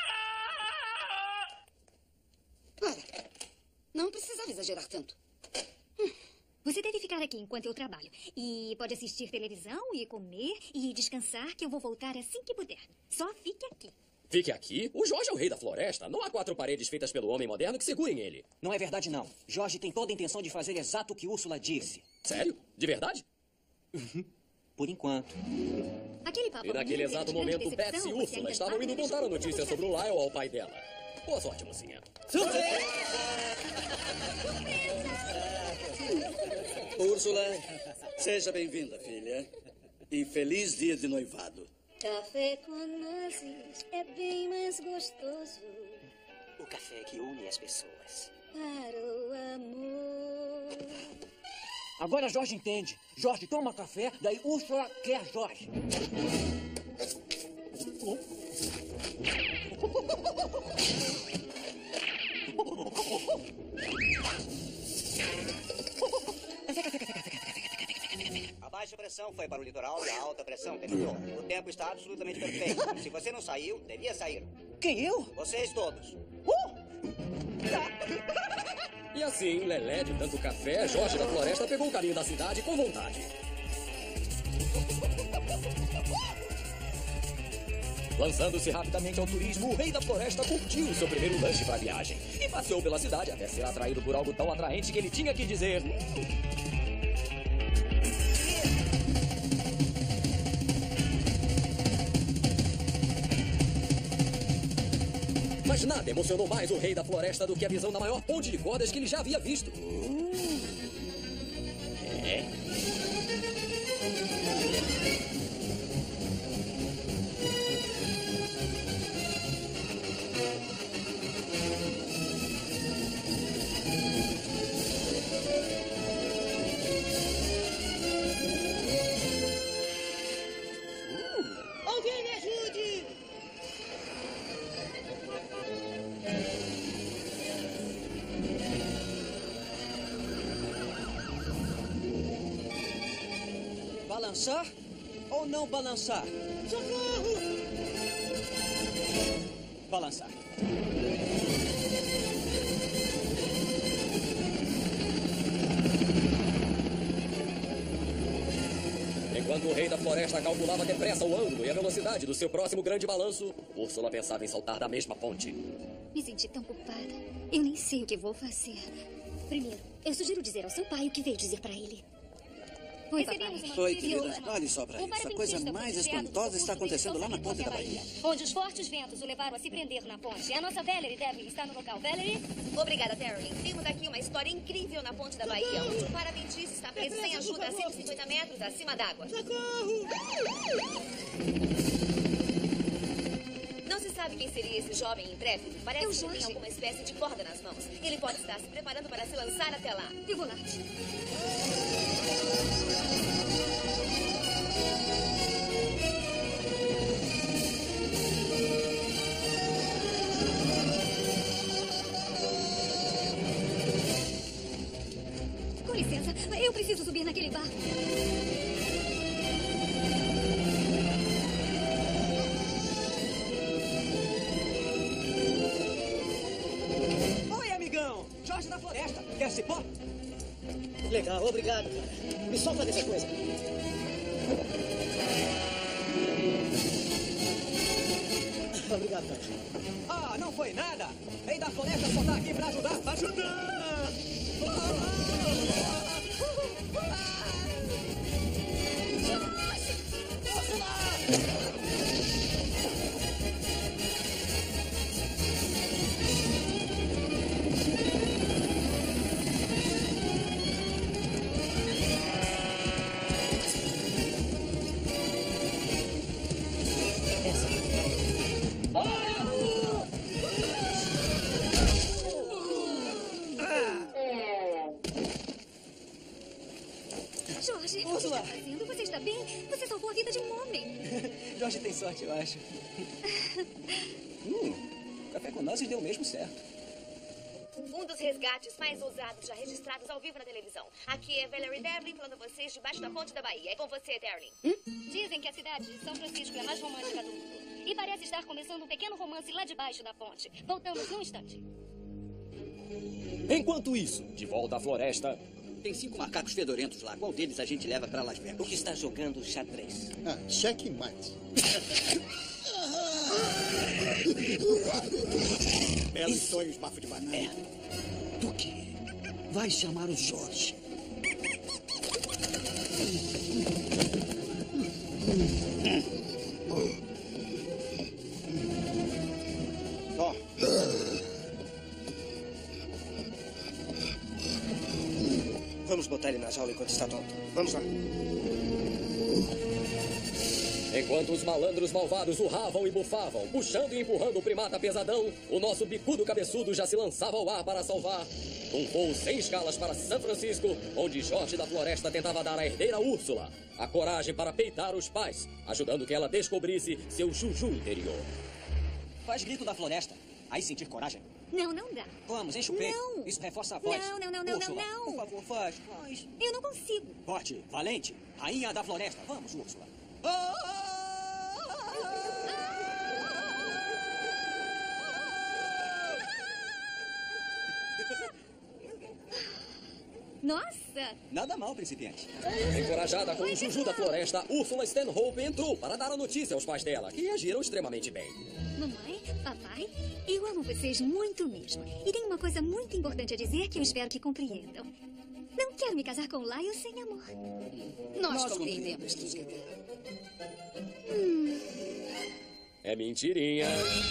Para. Não precisava exagerar tanto. Você deve ficar aqui enquanto eu trabalho. E pode assistir televisão e comer e descansar, que eu vou voltar assim que puder. Só fique aqui. Fique aqui? O Jorge é o rei da floresta. Não há 4 paredes feitas pelo homem moderno que segurem ele. Não é verdade, não. Jorge tem toda a intenção de fazer exato o que Úrsula disse. Sério? De verdade? Por enquanto. Aquele papo E naquele exato momento, Betsy e Úrsula estavam indo contar a notícia sobre o Lyle ao pai dela. Boa sorte, mocinha. Úrsula, seja bem-vinda, filha. E feliz dia de noivado. Café com nozes é bem mais gostoso. O café que une as pessoas. Para o amor. Agora Jorge entende. Jorge toma café, daí Úrsula quer Jorge. A baixa pressão foi para o litoral e a alta pressão terminou. O tempo está absolutamente perfeito. Se você não saiu, devia sair. Quem, eu? Vocês todos. E assim, Lelé de tanto café, Jorge da floresta pegou o caminho da cidade com vontade. Lançando-se rapidamente ao turismo, o rei da floresta curtiu seu primeiro lanche para a viagem e passeou pela cidade até ser atraído por algo tão atraente que ele tinha que dizer... Mas nada emocionou mais o rei da floresta do que a visão da maior ponte de cordas que ele já havia visto. Alguém me ajude! Balançar ou não balançar? Socorro! Balançar. Enquanto o rei da floresta calculava depressa o ângulo e a velocidade do seu próximo grande balanço, Úrsula pensava em saltar da mesma ponte. Me senti tão culpada. Eu nem sei o que vou fazer. Primeiro, eu sugiro dizer ao seu pai o que veio dizer para ele. Oi, papai. Oi, querida. Olhe só pra isso. A coisa mais espantosa está acontecendo lá na ponte da Bahia. Onde os fortes ventos o levaram a se prender na ponte. A nossa Valerie deve estar no local. Valerie? Obrigada, Terry. Temos aqui uma história incrível na ponte da Bahia, onde um paramentista está preso sem ajuda a 150 metros acima d'água. Não se sabe quem seria esse jovem intrépido. Parece que tem alguma espécie de corda nas mãos. Ele pode estar se preparando para se lançar até lá. Eu vou lá. Com licença, eu preciso subir naquele barco. Oi, amigão. Jorge da floresta. Quer cipó? Legal, obrigado, cara. Me solta dessa coisa. Obrigado, cara. Ah, não foi nada. Rei da floresta só tá aqui pra ajudar. Ajudar! Jorge, o que está fazendo? Você está bem? Você salvou a vida de um homem. Jorge tem sorte, eu acho. Café com nozes deu mesmo certo. Um dos resgates mais ousados já registrados ao vivo na televisão. Aqui é Valerie Devlin falando a vocês debaixo da ponte da Bahia. É com você, Darling. Dizem que a cidade de São Francisco é a mais romântica do mundo. E parece estar começando um pequeno romance lá debaixo da ponte. Voltamos num instante. Enquanto isso, de volta à floresta... Tem 5 macacos fedorentos lá. Qual deles a gente leva pra Las Vegas? O que está jogando xadrez? Checkmate. Belos sonhos, bafo de banana. Duque, vai chamar o Jorge. Vamos botar ele na jaula enquanto está tonto. Vamos lá. Enquanto os malandros malvados urravam e bufavam, puxando e empurrando o primata pesadão, o nosso bicudo cabeçudo já se lançava ao ar para salvar. Um voo sem escalas para São Francisco, onde Jorge da Floresta tentava dar à herdeira Úrsula a coragem para peitar os pais, ajudando que ela descobrisse seu juju interior. Faz grito da floresta. Aí sentir coragem. Não, não dá. Vamos, enche o peito. Não. Isso reforça a voz. Não, Úrsula, não. por favor, faz. Eu não consigo. Forte, valente, rainha da floresta. Vamos, Úrsula. Nossa! Nada mal, principiante. Encorajada com o Juju da Floresta, Úrsula Stanhope entrou para dar a notícia aos pais dela, que reagiram extremamente bem. Mamãe, papai, eu amo vocês muito mesmo. E tem uma coisa muito importante a dizer que eu espero que compreendam. Não quero me casar com Lyle sem amor. Nós compreendemos, querida. É mentirinha.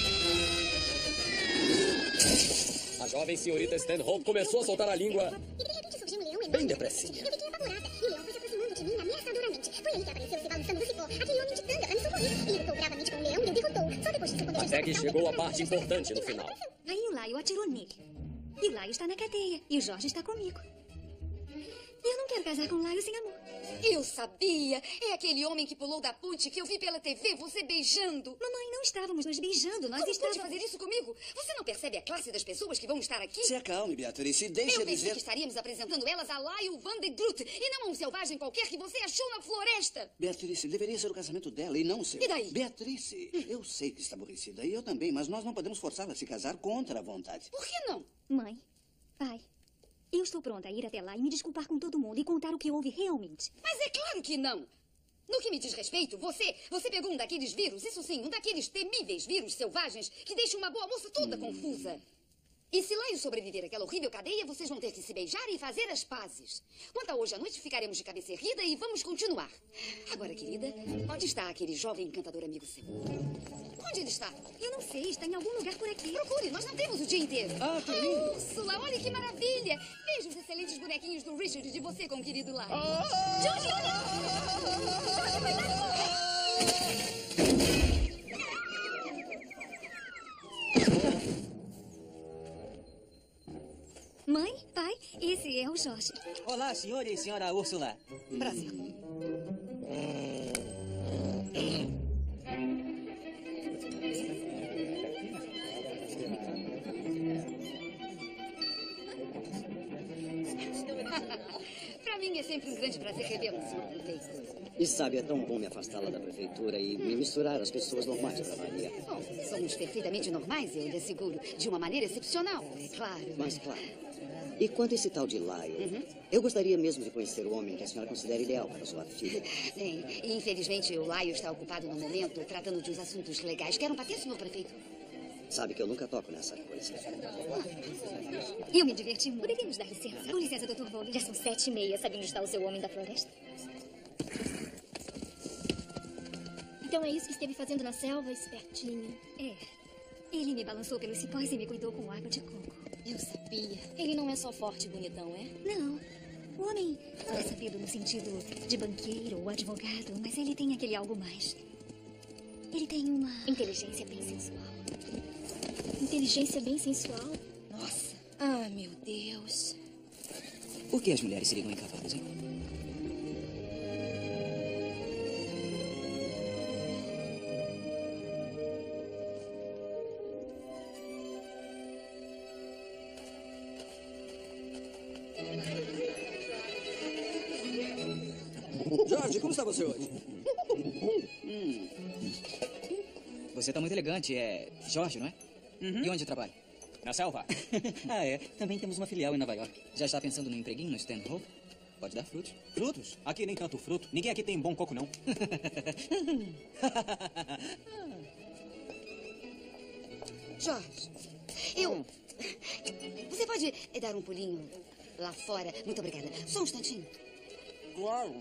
A jovem senhorita Stanhope começou a soltar a língua E de repente surgiu um leão enorme. bem depressinha. Eu fiquei apavorada. E o leão foi se aproximando de mim ameaçadoramente. Foi aí que apareceu se balançando do cipó. Aquele homem de tanga pra me socorrer. Ele lutou bravamente com o leão e o derrotou. Só depois disso, quando eu já Até que chegou a parte importante no final. Aí o Lyle atirou nele. E o Lyle está na cadeia. E o Jorge está comigo. Eu não quero casar com o Lyle sem amor. Eu sabia. É aquele homem que pulou da ponte que eu vi pela TV, você beijando. Mamãe, não estávamos nos beijando. Nós Como estávamos... pode fazer isso comigo? Você não percebe a classe das pessoas que vão estar aqui? Se acalme, Beatrice. Deixa Eu eu pensei dizer... que estaríamos apresentando elas a Lyle Van de Groot e não a um selvagem qualquer que você achou na floresta. Beatrice, deveria ser o casamento dela e não o seu. E daí? Beatrice, eu sei que está aborrecida e eu também, mas nós não podemos forçá-la a se casar contra a vontade. Por que não? Mãe, pai, eu estou pronta a ir até lá e me desculpar com todo mundo e contar o que houve realmente. Mas é claro que não. No que me diz respeito, você pegou um daqueles vírus, isso sim, um daqueles temíveis vírus selvagens que deixam uma boa moça toda confusa. E se Lyle sobreviver àquela horrível cadeia, vocês vão ter que se beijar e fazer as pazes. Quanto a hoje à noite, ficaremos de cabeça erguida e vamos continuar. Agora, querida, onde está aquele jovem encantador amigo seu? Onde ele está? Eu não sei, está em algum lugar por aqui. Procure, nós não temos o dia inteiro. Ah, que lindo. Úrsula, olha que maravilha. Veja os excelentes bonequinhos do Richard de você com o querido Lyle. Jorge, Mãe, pai, esse é o Jorge. Olá, senhor e senhora Úrsula. Prazer. Pra mim é sempre um grande prazer revê-la, senhor prefeito. E sabe, é tão bom me afastá-la da prefeitura e me misturar às pessoas normais da Bahia. Bom, somos perfeitamente normais, eu lhe asseguro. De uma maneira excepcional, é claro. Mas claro. E quanto a esse tal de Lyle, eu gostaria mesmo de conhecer o homem que a senhora considera ideal para sua filha. Bem, infelizmente o Lyle está ocupado no momento tratando de uns assuntos legais. Quer um patê, senhor prefeito? Sabe que eu nunca toco nessa coisa. Eu me diverti muito. Poderíamos dar licença? Com licença, Dr. Vogel. Já são 7h30. Sabe onde está o seu homem da floresta? Então é isso que esteve fazendo na selva, espertinho. É. Ele me balançou pelos cipós e me cuidou com água de coco. Eu sabia. Ele não é só forte e bonitão, é? Não. O homem não é sabido no sentido de banqueiro ou advogado, mas ele tem aquele algo mais. Ele tem uma inteligência bem sensual. Inteligência bem sensual? Nossa. Ah, meu Deus. Por que as mulheres seriam incapazes, hein? Jorge, como está você hoje? Você tá muito elegante. É Jorge, não é? E onde trabalha? Na selva. Ah, é. Também temos uma filial em Nova York. Já está pensando no empreguinho no Stanhope? Pode dar frutos. Frutos? Aqui nem tanto fruto. Ninguém aqui tem bom coco, não. Jorge, Você pode dar um pulinho lá fora? Muito obrigada. Só um instantinho. Claro.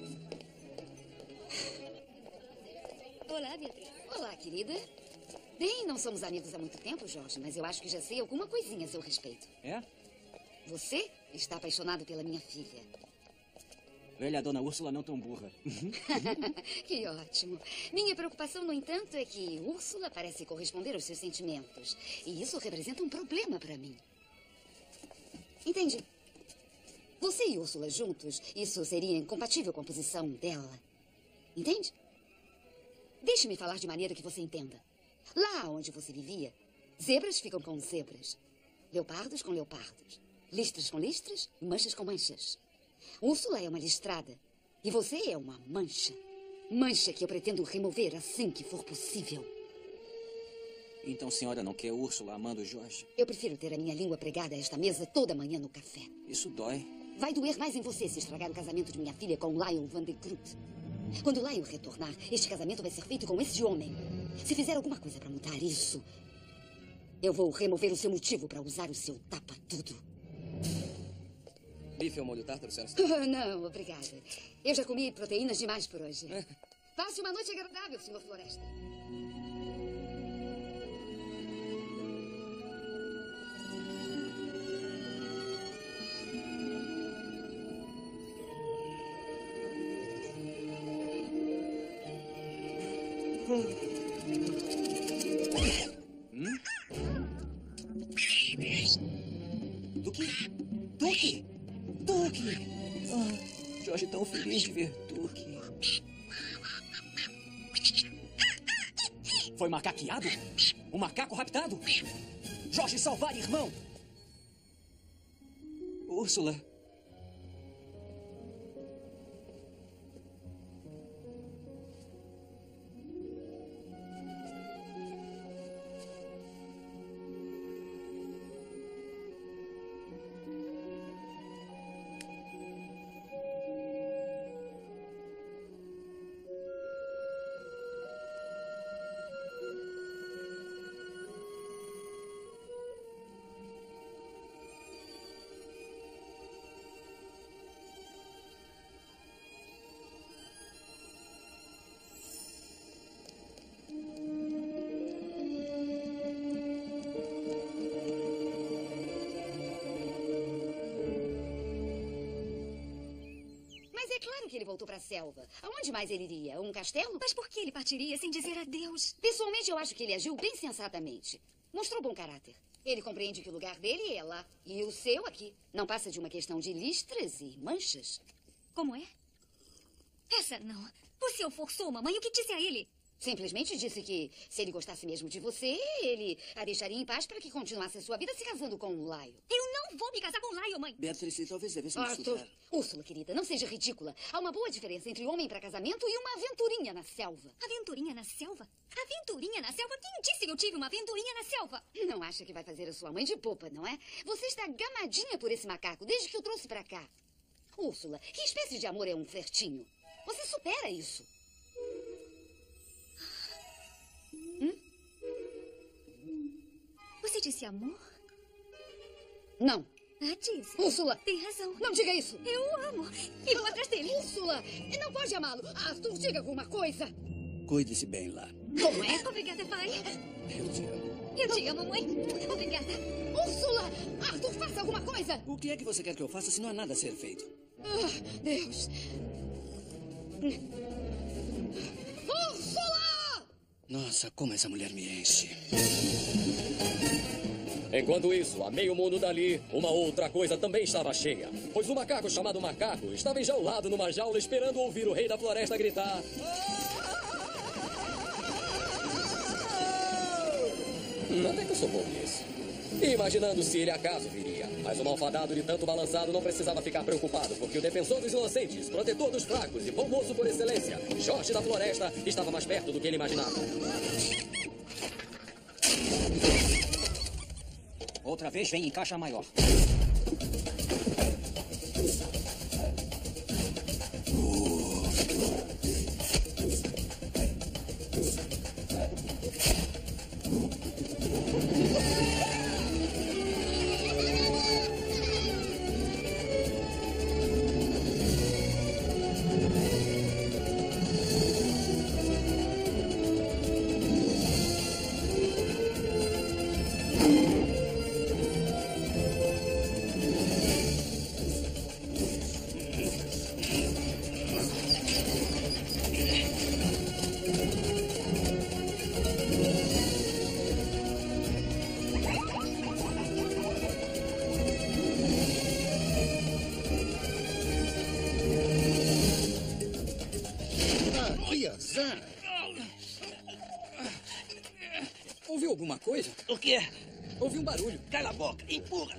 Olá, Beatriz. Olá, querida. Bem, não somos amigos há muito tempo, Jorge, mas eu acho que já sei alguma coisinha a seu respeito. É? Você está apaixonado pela minha filha. Velha dona Úrsula não tão burra. Que ótimo. Minha preocupação, no entanto, é que Úrsula parece corresponder aos seus sentimentos. E isso representa um problema para mim. Entende? Você e Úrsula juntos, isso seria incompatível com a posição dela. Entende? Deixe-me falar de maneira que você entenda. Lá onde você vivia, zebras ficam com zebras. Leopardos com leopardos. Listras com listras, manchas com manchas. Úrsula é uma listrada e você é uma mancha. Mancha que eu pretendo remover assim que for possível. Então a senhora não quer Úrsula amando Jorge? Eu prefiro ter a minha língua pregada a esta mesa toda manhã no café. Isso dói. Vai doer mais em você se estragar o casamento de minha filha com Lyle Van de Groot. Quando Lyle retornar, este casamento vai ser feito com esse homem. Se fizer alguma coisa para mudar isso, eu vou remover o seu motivo para usar o seu tapa-tudo. Bife ao molho tártaro, senhora? Não, obrigada. Eu já comi proteínas demais por hoje. Passe uma noite agradável, Sr. Floresta. Duque! Jorge tão feliz de ver Duque. Foi macaqueado? Um macaco raptado? Jorge salvar irmão! Úrsula. Que ele voltou para a selva. Aonde mais ele iria? Um castelo? Mas por que ele partiria sem dizer adeus? Pessoalmente, eu acho que ele agiu bem sensatamente. Mostrou bom caráter. Ele compreende que o lugar dele é lá. E o seu aqui. Não passa de uma questão de listras e manchas. Como é? Essa não. Você o forçou, mamãe. O que disse a ele? Simplesmente disse que, se ele gostasse mesmo de você, ele a deixaria em paz para que continuasse a sua vida se casando com o Lyle. Eu não vou me casar com o Lyle, mãe. Beatriz, talvez devesse me Arthur, escutar. Úrsula, querida, não seja ridícula. Há uma boa diferença entre homem para casamento e uma aventurinha na selva. Aventurinha na selva? Aventurinha na selva? Quem disse que eu tive uma aventurinha na selva? Não acha que vai fazer a sua mãe de popa, não é? Você está gamadinha por esse macaco desde que o trouxe para cá. Úrsula, que espécie de amor é um flertinho? Você supera isso. Você disse amor? Não. Ah, disse. Úrsula! Tem razão. Não diga isso. Eu amo. E vou atrás dele. Úrsula! Não pode amá-lo. Arthur, diga alguma coisa. Cuide-se bem lá. Como é? Obrigada, pai. Eu te amo. Eu te amo, mãe. Obrigada. Úrsula! Arthur, faça alguma coisa. O que é que você quer que eu faça se não há nada a ser feito? Ah, Deus. Úrsula! Nossa, como essa mulher me enche. Enquanto isso, a meio mundo dali, uma outra coisa também estava cheia. Pois um macaco chamado Macaco estava enjaulado numa jaula esperando ouvir o rei da floresta gritar. Até que eu sou bom nisso. imaginando se ele acaso viria. Mas o malfadado de tanto balançado não precisava ficar preocupado, porque o defensor dos inocentes, protetor dos fracos e bom moço por excelência, Jorge da Floresta, estava mais perto do que ele imaginava. Outra vez vem em caixa maior. Ouviu alguma coisa? O quê? Ouvi um barulho. Cala a boca, empurra.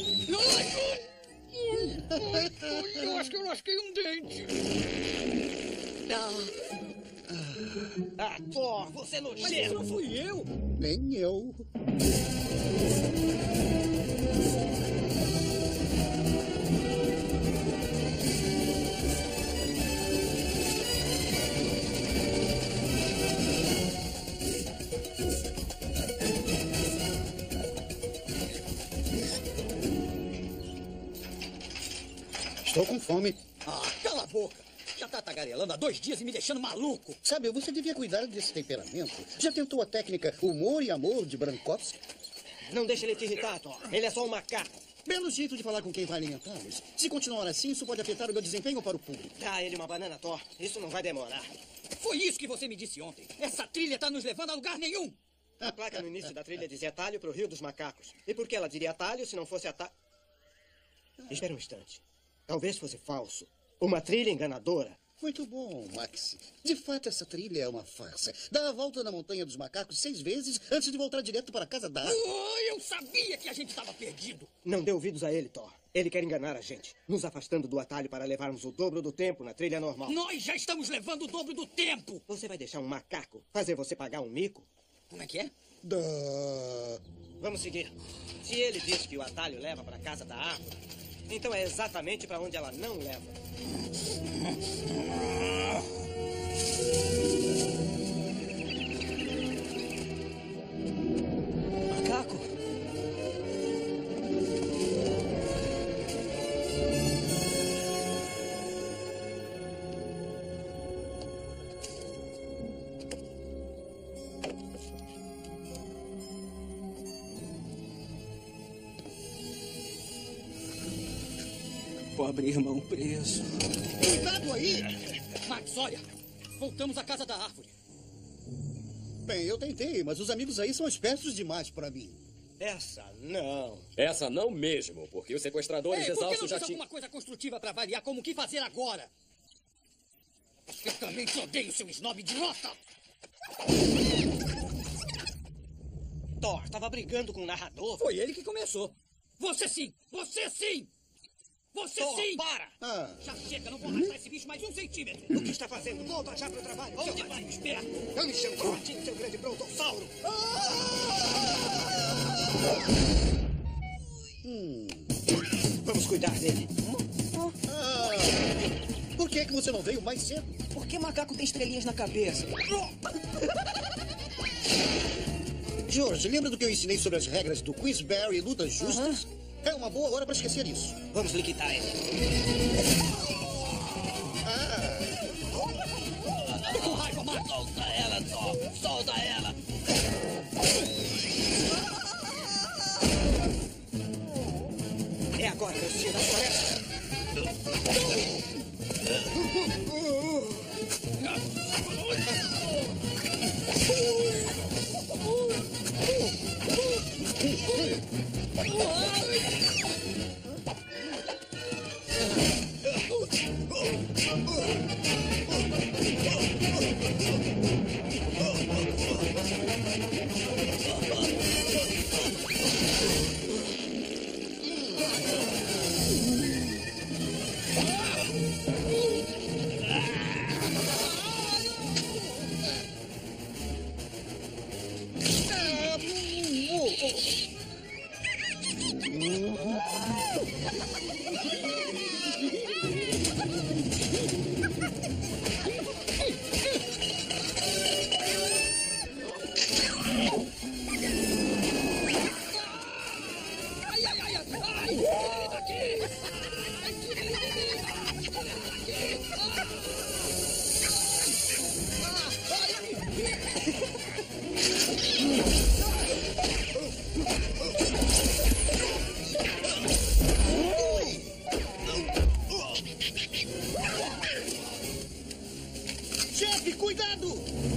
Eu acho que eu lasquei um dente. Ah, Thor, você é nojento. Mas isso não fui eu. Nem eu. Estou com fome. Ah, cala a boca. Já tá tagarelando há 2 dias e me deixando maluco. Sabe, você devia cuidar desse temperamento. Já tentou a técnica humor e amor de Brankovsky? Não deixe ele te irritar, Thor. Ele é só um macaco. Belo jeito de falar com quem vai alimentá-los. Se continuar assim, isso pode afetar o meu desempenho para o público. Dá ele uma banana, Thor. Isso não vai demorar. Foi isso que você me disse ontem. Essa trilha tá nos levando a lugar nenhum. A placa no início da trilha dizia atalho para o Rio dos Macacos. E por que ela diria atalho se não fosse atalho? Espera um instante. Talvez fosse falso. Uma trilha enganadora. Muito bom, Max. De fato, essa trilha é uma farsa. Dá a volta na Montanha dos Macacos 6 vezes antes de voltar direto para a casa da... Eu sabia que a gente estava perdido. Não dê ouvidos a ele, Thor. Ele quer enganar a gente, nos afastando do atalho para levarmos o dobro do tempo na trilha normal. Nós já estamos levando o dobro do tempo. Você vai deixar um macaco fazer você pagar um mico? Como é que é? Vamos seguir. Se ele diz que o atalho leva para a casa da árvore, então é exatamente para onde ela não leva. Macaco? Pobre irmão preso. Cuidado aí! Max, olha! Voltamos à casa da árvore. Bem, eu tentei, mas os amigos aí são espertos demais para mim. Essa não. Essa não mesmo, porque os sequestradores exaustos já tinham... alguma coisa construtiva para avaliar como o que fazer agora? Eu também te odeio, seu snob idiota! Thor, estava brigando com o narrador. Foi ele que começou. Você sim! Você sim! Você Thor, sim! para! Já chega, não vou arrastar esse bicho mais 1 centímetro. O que está fazendo? Volta já para o trabalho. Onde vai me esperar? Eu me chamo Thortinho, seu grande brontossauro. Vamos cuidar dele. Por que você não veio mais cedo? Porque macaco tem estrelinhas na cabeça. George, lembra do que eu ensinei sobre as regras do Queensberry e lutas justas? É uma boa hora para esquecer isso. Vamos liquidar ele. Com raiva, Max! Solta ela, Thor! Solta ela! É agora, meus tiros da floresta. Chefe, cuidado!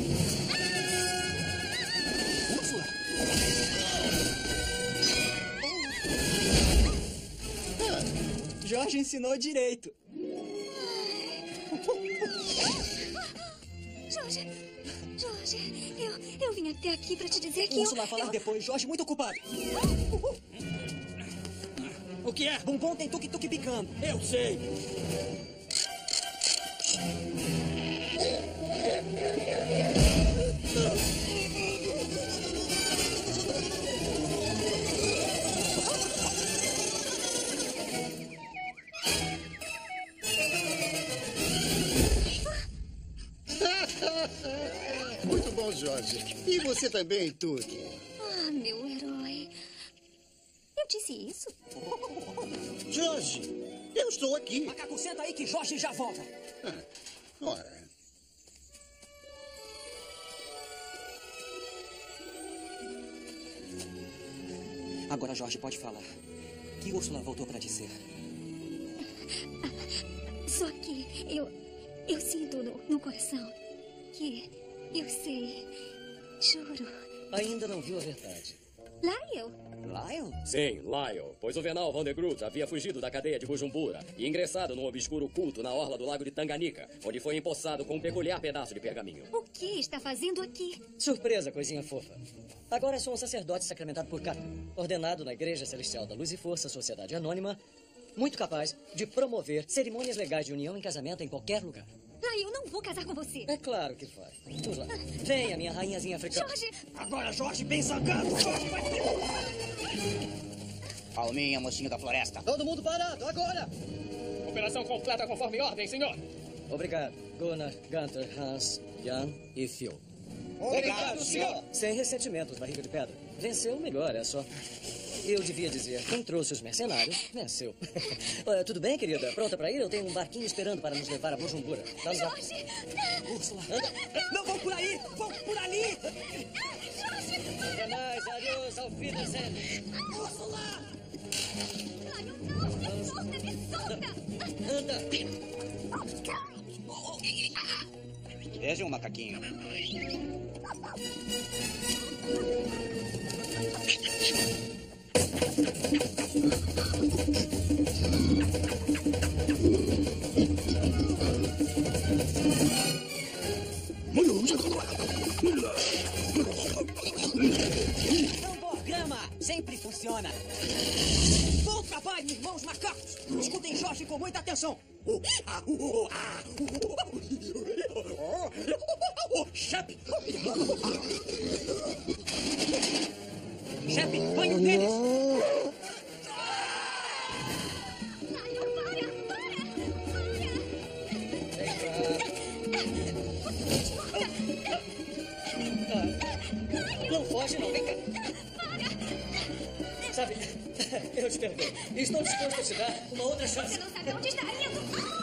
Úrsula! Jorge ensinou direito. Jorge, eu vim até aqui pra te dizer que Úrsula, falar depois. Jorge, muito ocupado. O que é? Bumbum tem tuk-tuk picando. Eu sei. Muito bom, Jorge. E você também, Tuque. Ah, meu herói. Eu disse isso? Jorge, eu estou aqui. Macaco, senta aí que Jorge já volta. Ora. Agora, Jorge, pode falar. Que Úrsula voltou pra dizer? Só que eu sinto no coração que eu sei. Juro. Ainda não viu a verdade. Lyle? Lyle? Sim, Lyle. Pois o Venal Van de Groot havia fugido da cadeia de Bujumbura e ingressado num obscuro culto na orla do lago de Tanganica, onde foi empossado com um peculiar pedaço de pergaminho. O que está fazendo aqui? Surpresa, coisinha fofa. Agora sou um sacerdote sacramentado por Catra, ordenado na Igreja Celestial da Luz e Força, Sociedade Anônima, muito capaz de promover cerimônias legais de união em casamento em qualquer lugar. Eu não vou casar com você. É claro que vai. Vamos lá. Venha, minha rainhazinha africana. Jorge! Agora, Jorge, bem zangado. Palminha, mocinho da floresta. Todo mundo parado, agora! Operação completa conforme ordem, senhor. Obrigado, Gunnar, Gunther, Hans, Jan e Phil. Obrigado, senhor. Sem ressentimentos, barriga de pedra. Venceu o melhor, é só. Eu devia dizer, quem trouxe os mercenários, venceu. Tudo bem, querida? Pronta pra ir? Eu tenho um barquinho esperando para nos levar a Bujumbura. Vamos lá. Úrsula, anda. Não vão por aí, vão por ali. Até mais, adeus, ao Wiedersehen. Úrsula! Anda. Veja um macaquinho. Tambograma sempre funciona. Bom trabalho, irmãos macacos. Escutem Jorge com muita atenção. Chefe! Chefe, banho deles! Não foge, não. Vem cá. Sabe, eu te perdoo. Estou disposto a te dar uma outra chance. Você não sabe onde está indo.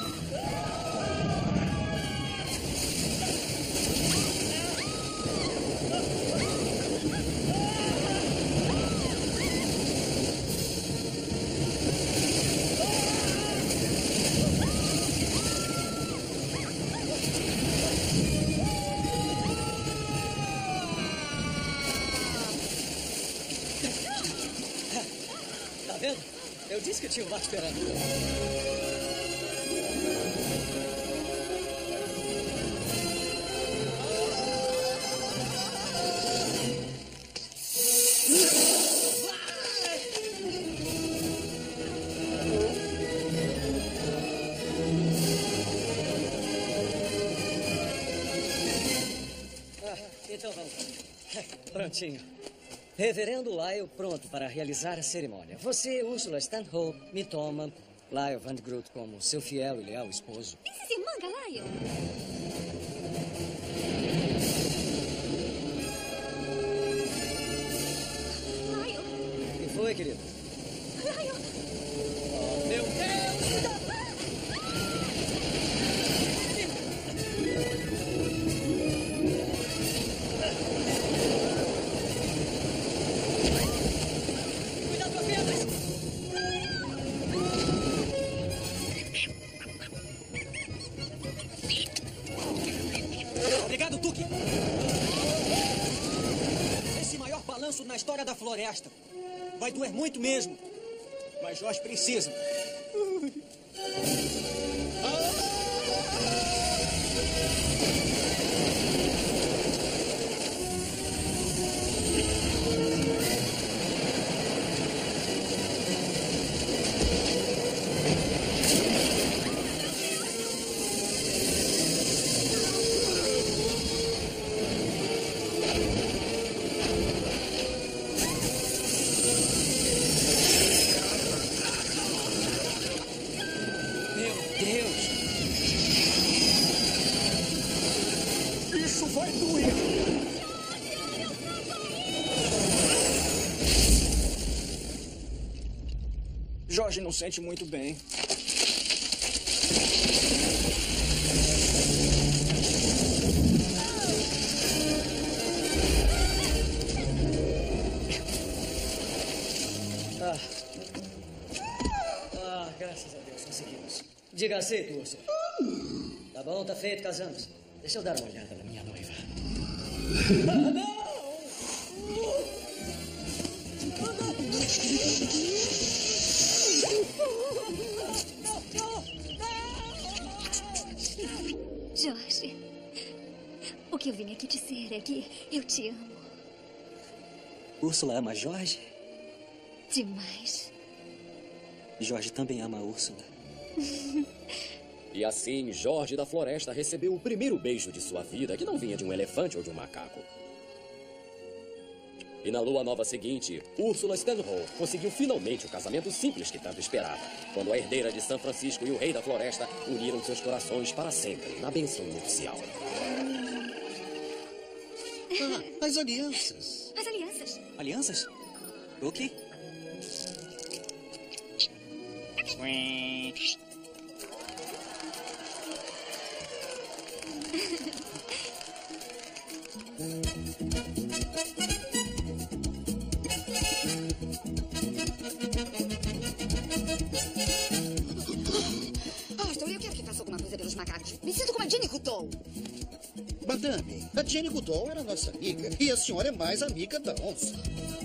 Tá vendo? Eu disse que tinha um barco esperando. Prontinho. Reverendo Lyle pronto para realizar a cerimônia. Você, Úrsula Stanhope, me toma Lyle Van Groot como seu fiel e leal esposo. Esse se manga, Lyle. Lyle. O que foi, querido? Lyle. Oh, meu Deus! Obrigado, Tuque. Esse maior balanço na história da floresta. Vai doer muito mesmo. Mas Jorge precisa. Isso vai doer. Jorge não sente muito bem. Graças a Deus, conseguimos. Diga aceito, Úrsula. Tá bom, tá feito, casamos. Deixa eu dar uma olhada na minha noiva. Jorge, o que eu vim aqui dizer é que eu te amo Úrsula ama Jorge? demais. Jorge também ama a Úrsula. E assim, Jorge da Floresta recebeu o primeiro beijo de sua vida, que não vinha de um elefante ou de um macaco. E na lua nova seguinte, Úrsula Stanhope conseguiu finalmente o casamento simples que tanto esperava, quando a herdeira de São Francisco e o rei da floresta uniram seus corações para sempre na bênção nupcial. As alianças. As alianças. Alianças? Ok. Astor, eu quero que faça alguma coisa pelos macacos. Me sinto como a Jenny Goodall. Madame, a Jenny Goodall era nossa amiga. E a senhora é mais amiga da onça.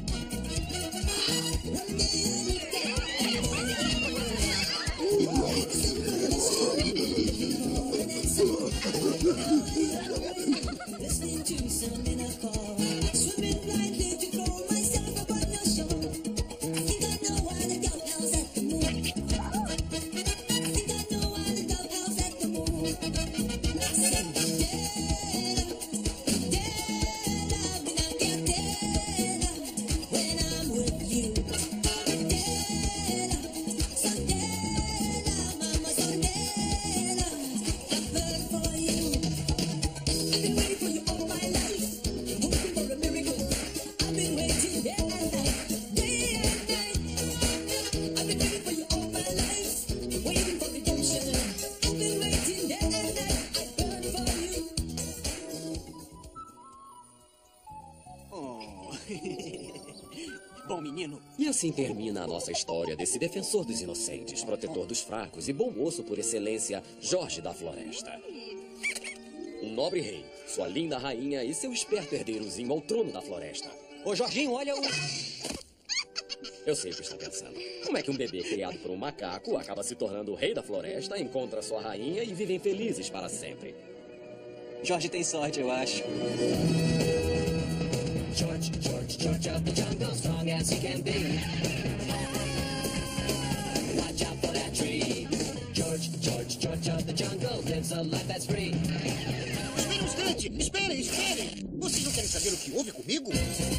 Listening to some in a car, swimming blindly to throw myself upon your shore. I think I know why the doghouse at the moon. I think I know why the doghouse at the moon. I said, when I'm with you. Mama, Sandela, I bird for you. I've been waiting for you all my life, hoping for a miracle. I've been waiting day and night, day and night. I've been waiting for you all my life, waiting for redemption. I've been waiting day and night, I burn for you. Bom menino. E assim termina a nossa história desse defensor dos inocentes, protetor dos fracos e bom moço por excelência, Jorge da Floresta. Um nobre rei, sua linda rainha e seu esperto herdeirozinho ao trono da floresta. Ô, Jorginho, olha o... Eu sei o que está pensando. Como é que um bebê criado por um macaco acaba se tornando o rei da floresta, encontra sua rainha e vivem felizes para sempre? Jorge tem sorte, eu acho. George of the jungle, strong as he can be. Watch out for that tree. George George, George of the jungle lives a life that's free. Espere um instante! Esperem, esperem! Vocês não querem saber o que houve comigo?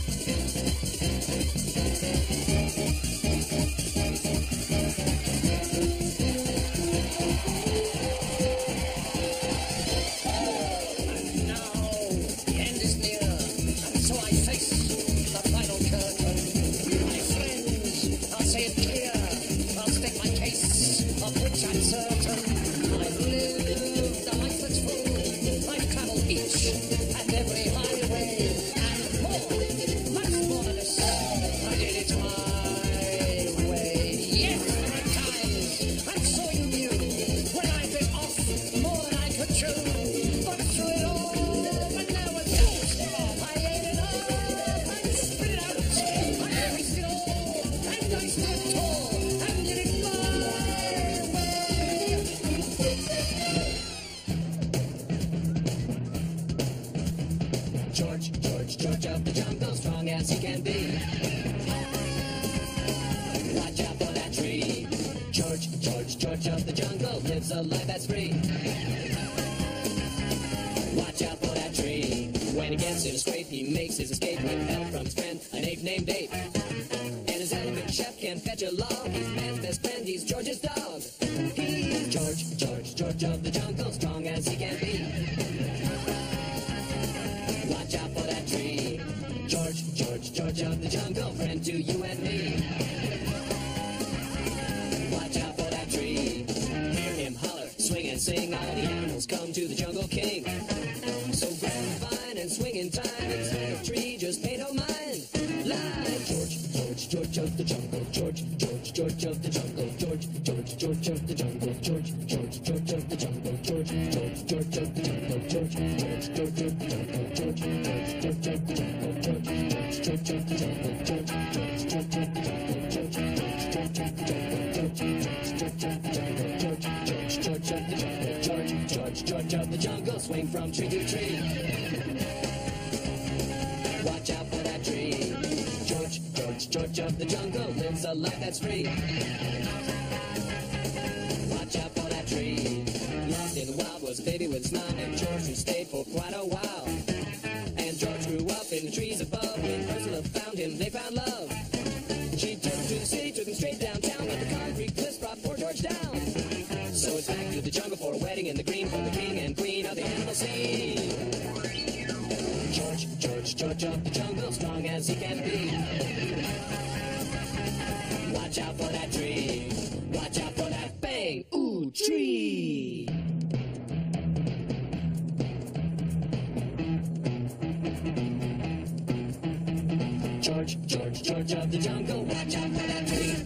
George of the jungle, strong as he can be. Watch out for that tree. George of the jungle lives a life that's free. Watch out for that tree. When he gets in a scrape, he makes his escape with help from his friend, an ape named Ape. And his elegant chef can fetch a log. He's man's best friend, he's George's dog. He's George of the jungle, strong as he can be. Watch out for that tree. George of the jungle, friend to you and me. Watch out for that tree. Hear him holler, swing and sing. All the animals come to the Jungle King. So grapevine and swing in time. Inside a tree, just pay no mind. Like George of the jungle. George of the jungle. George of the jungle. George of the jungle. George of the jungle. George of the jungle. George of the jungle. George of the jungle. George of the jungle, swing from tree to tree. Watch out for that tree. George of the jungle lives a life that's free. Watch out for that tree. Lost in the wild was a baby with a smile named George who stayed for quite a while. And George grew up in the trees above. When Ursula found him, they found love. She took him to the city, took him straight downtown, but the concrete cliffs brought poor George down. So it's back to the jungle for a wedding in the green for the king and queen of the animal scene. George of the jungle, strong as he can be. Watch out for that tree. Watch out for that bang, ooh, tree. George of the jungle, watch out for that tree.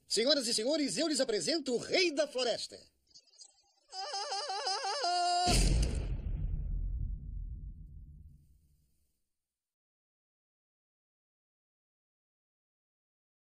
Senhoras e senhores, eu lhes apresento o Rei da Floresta.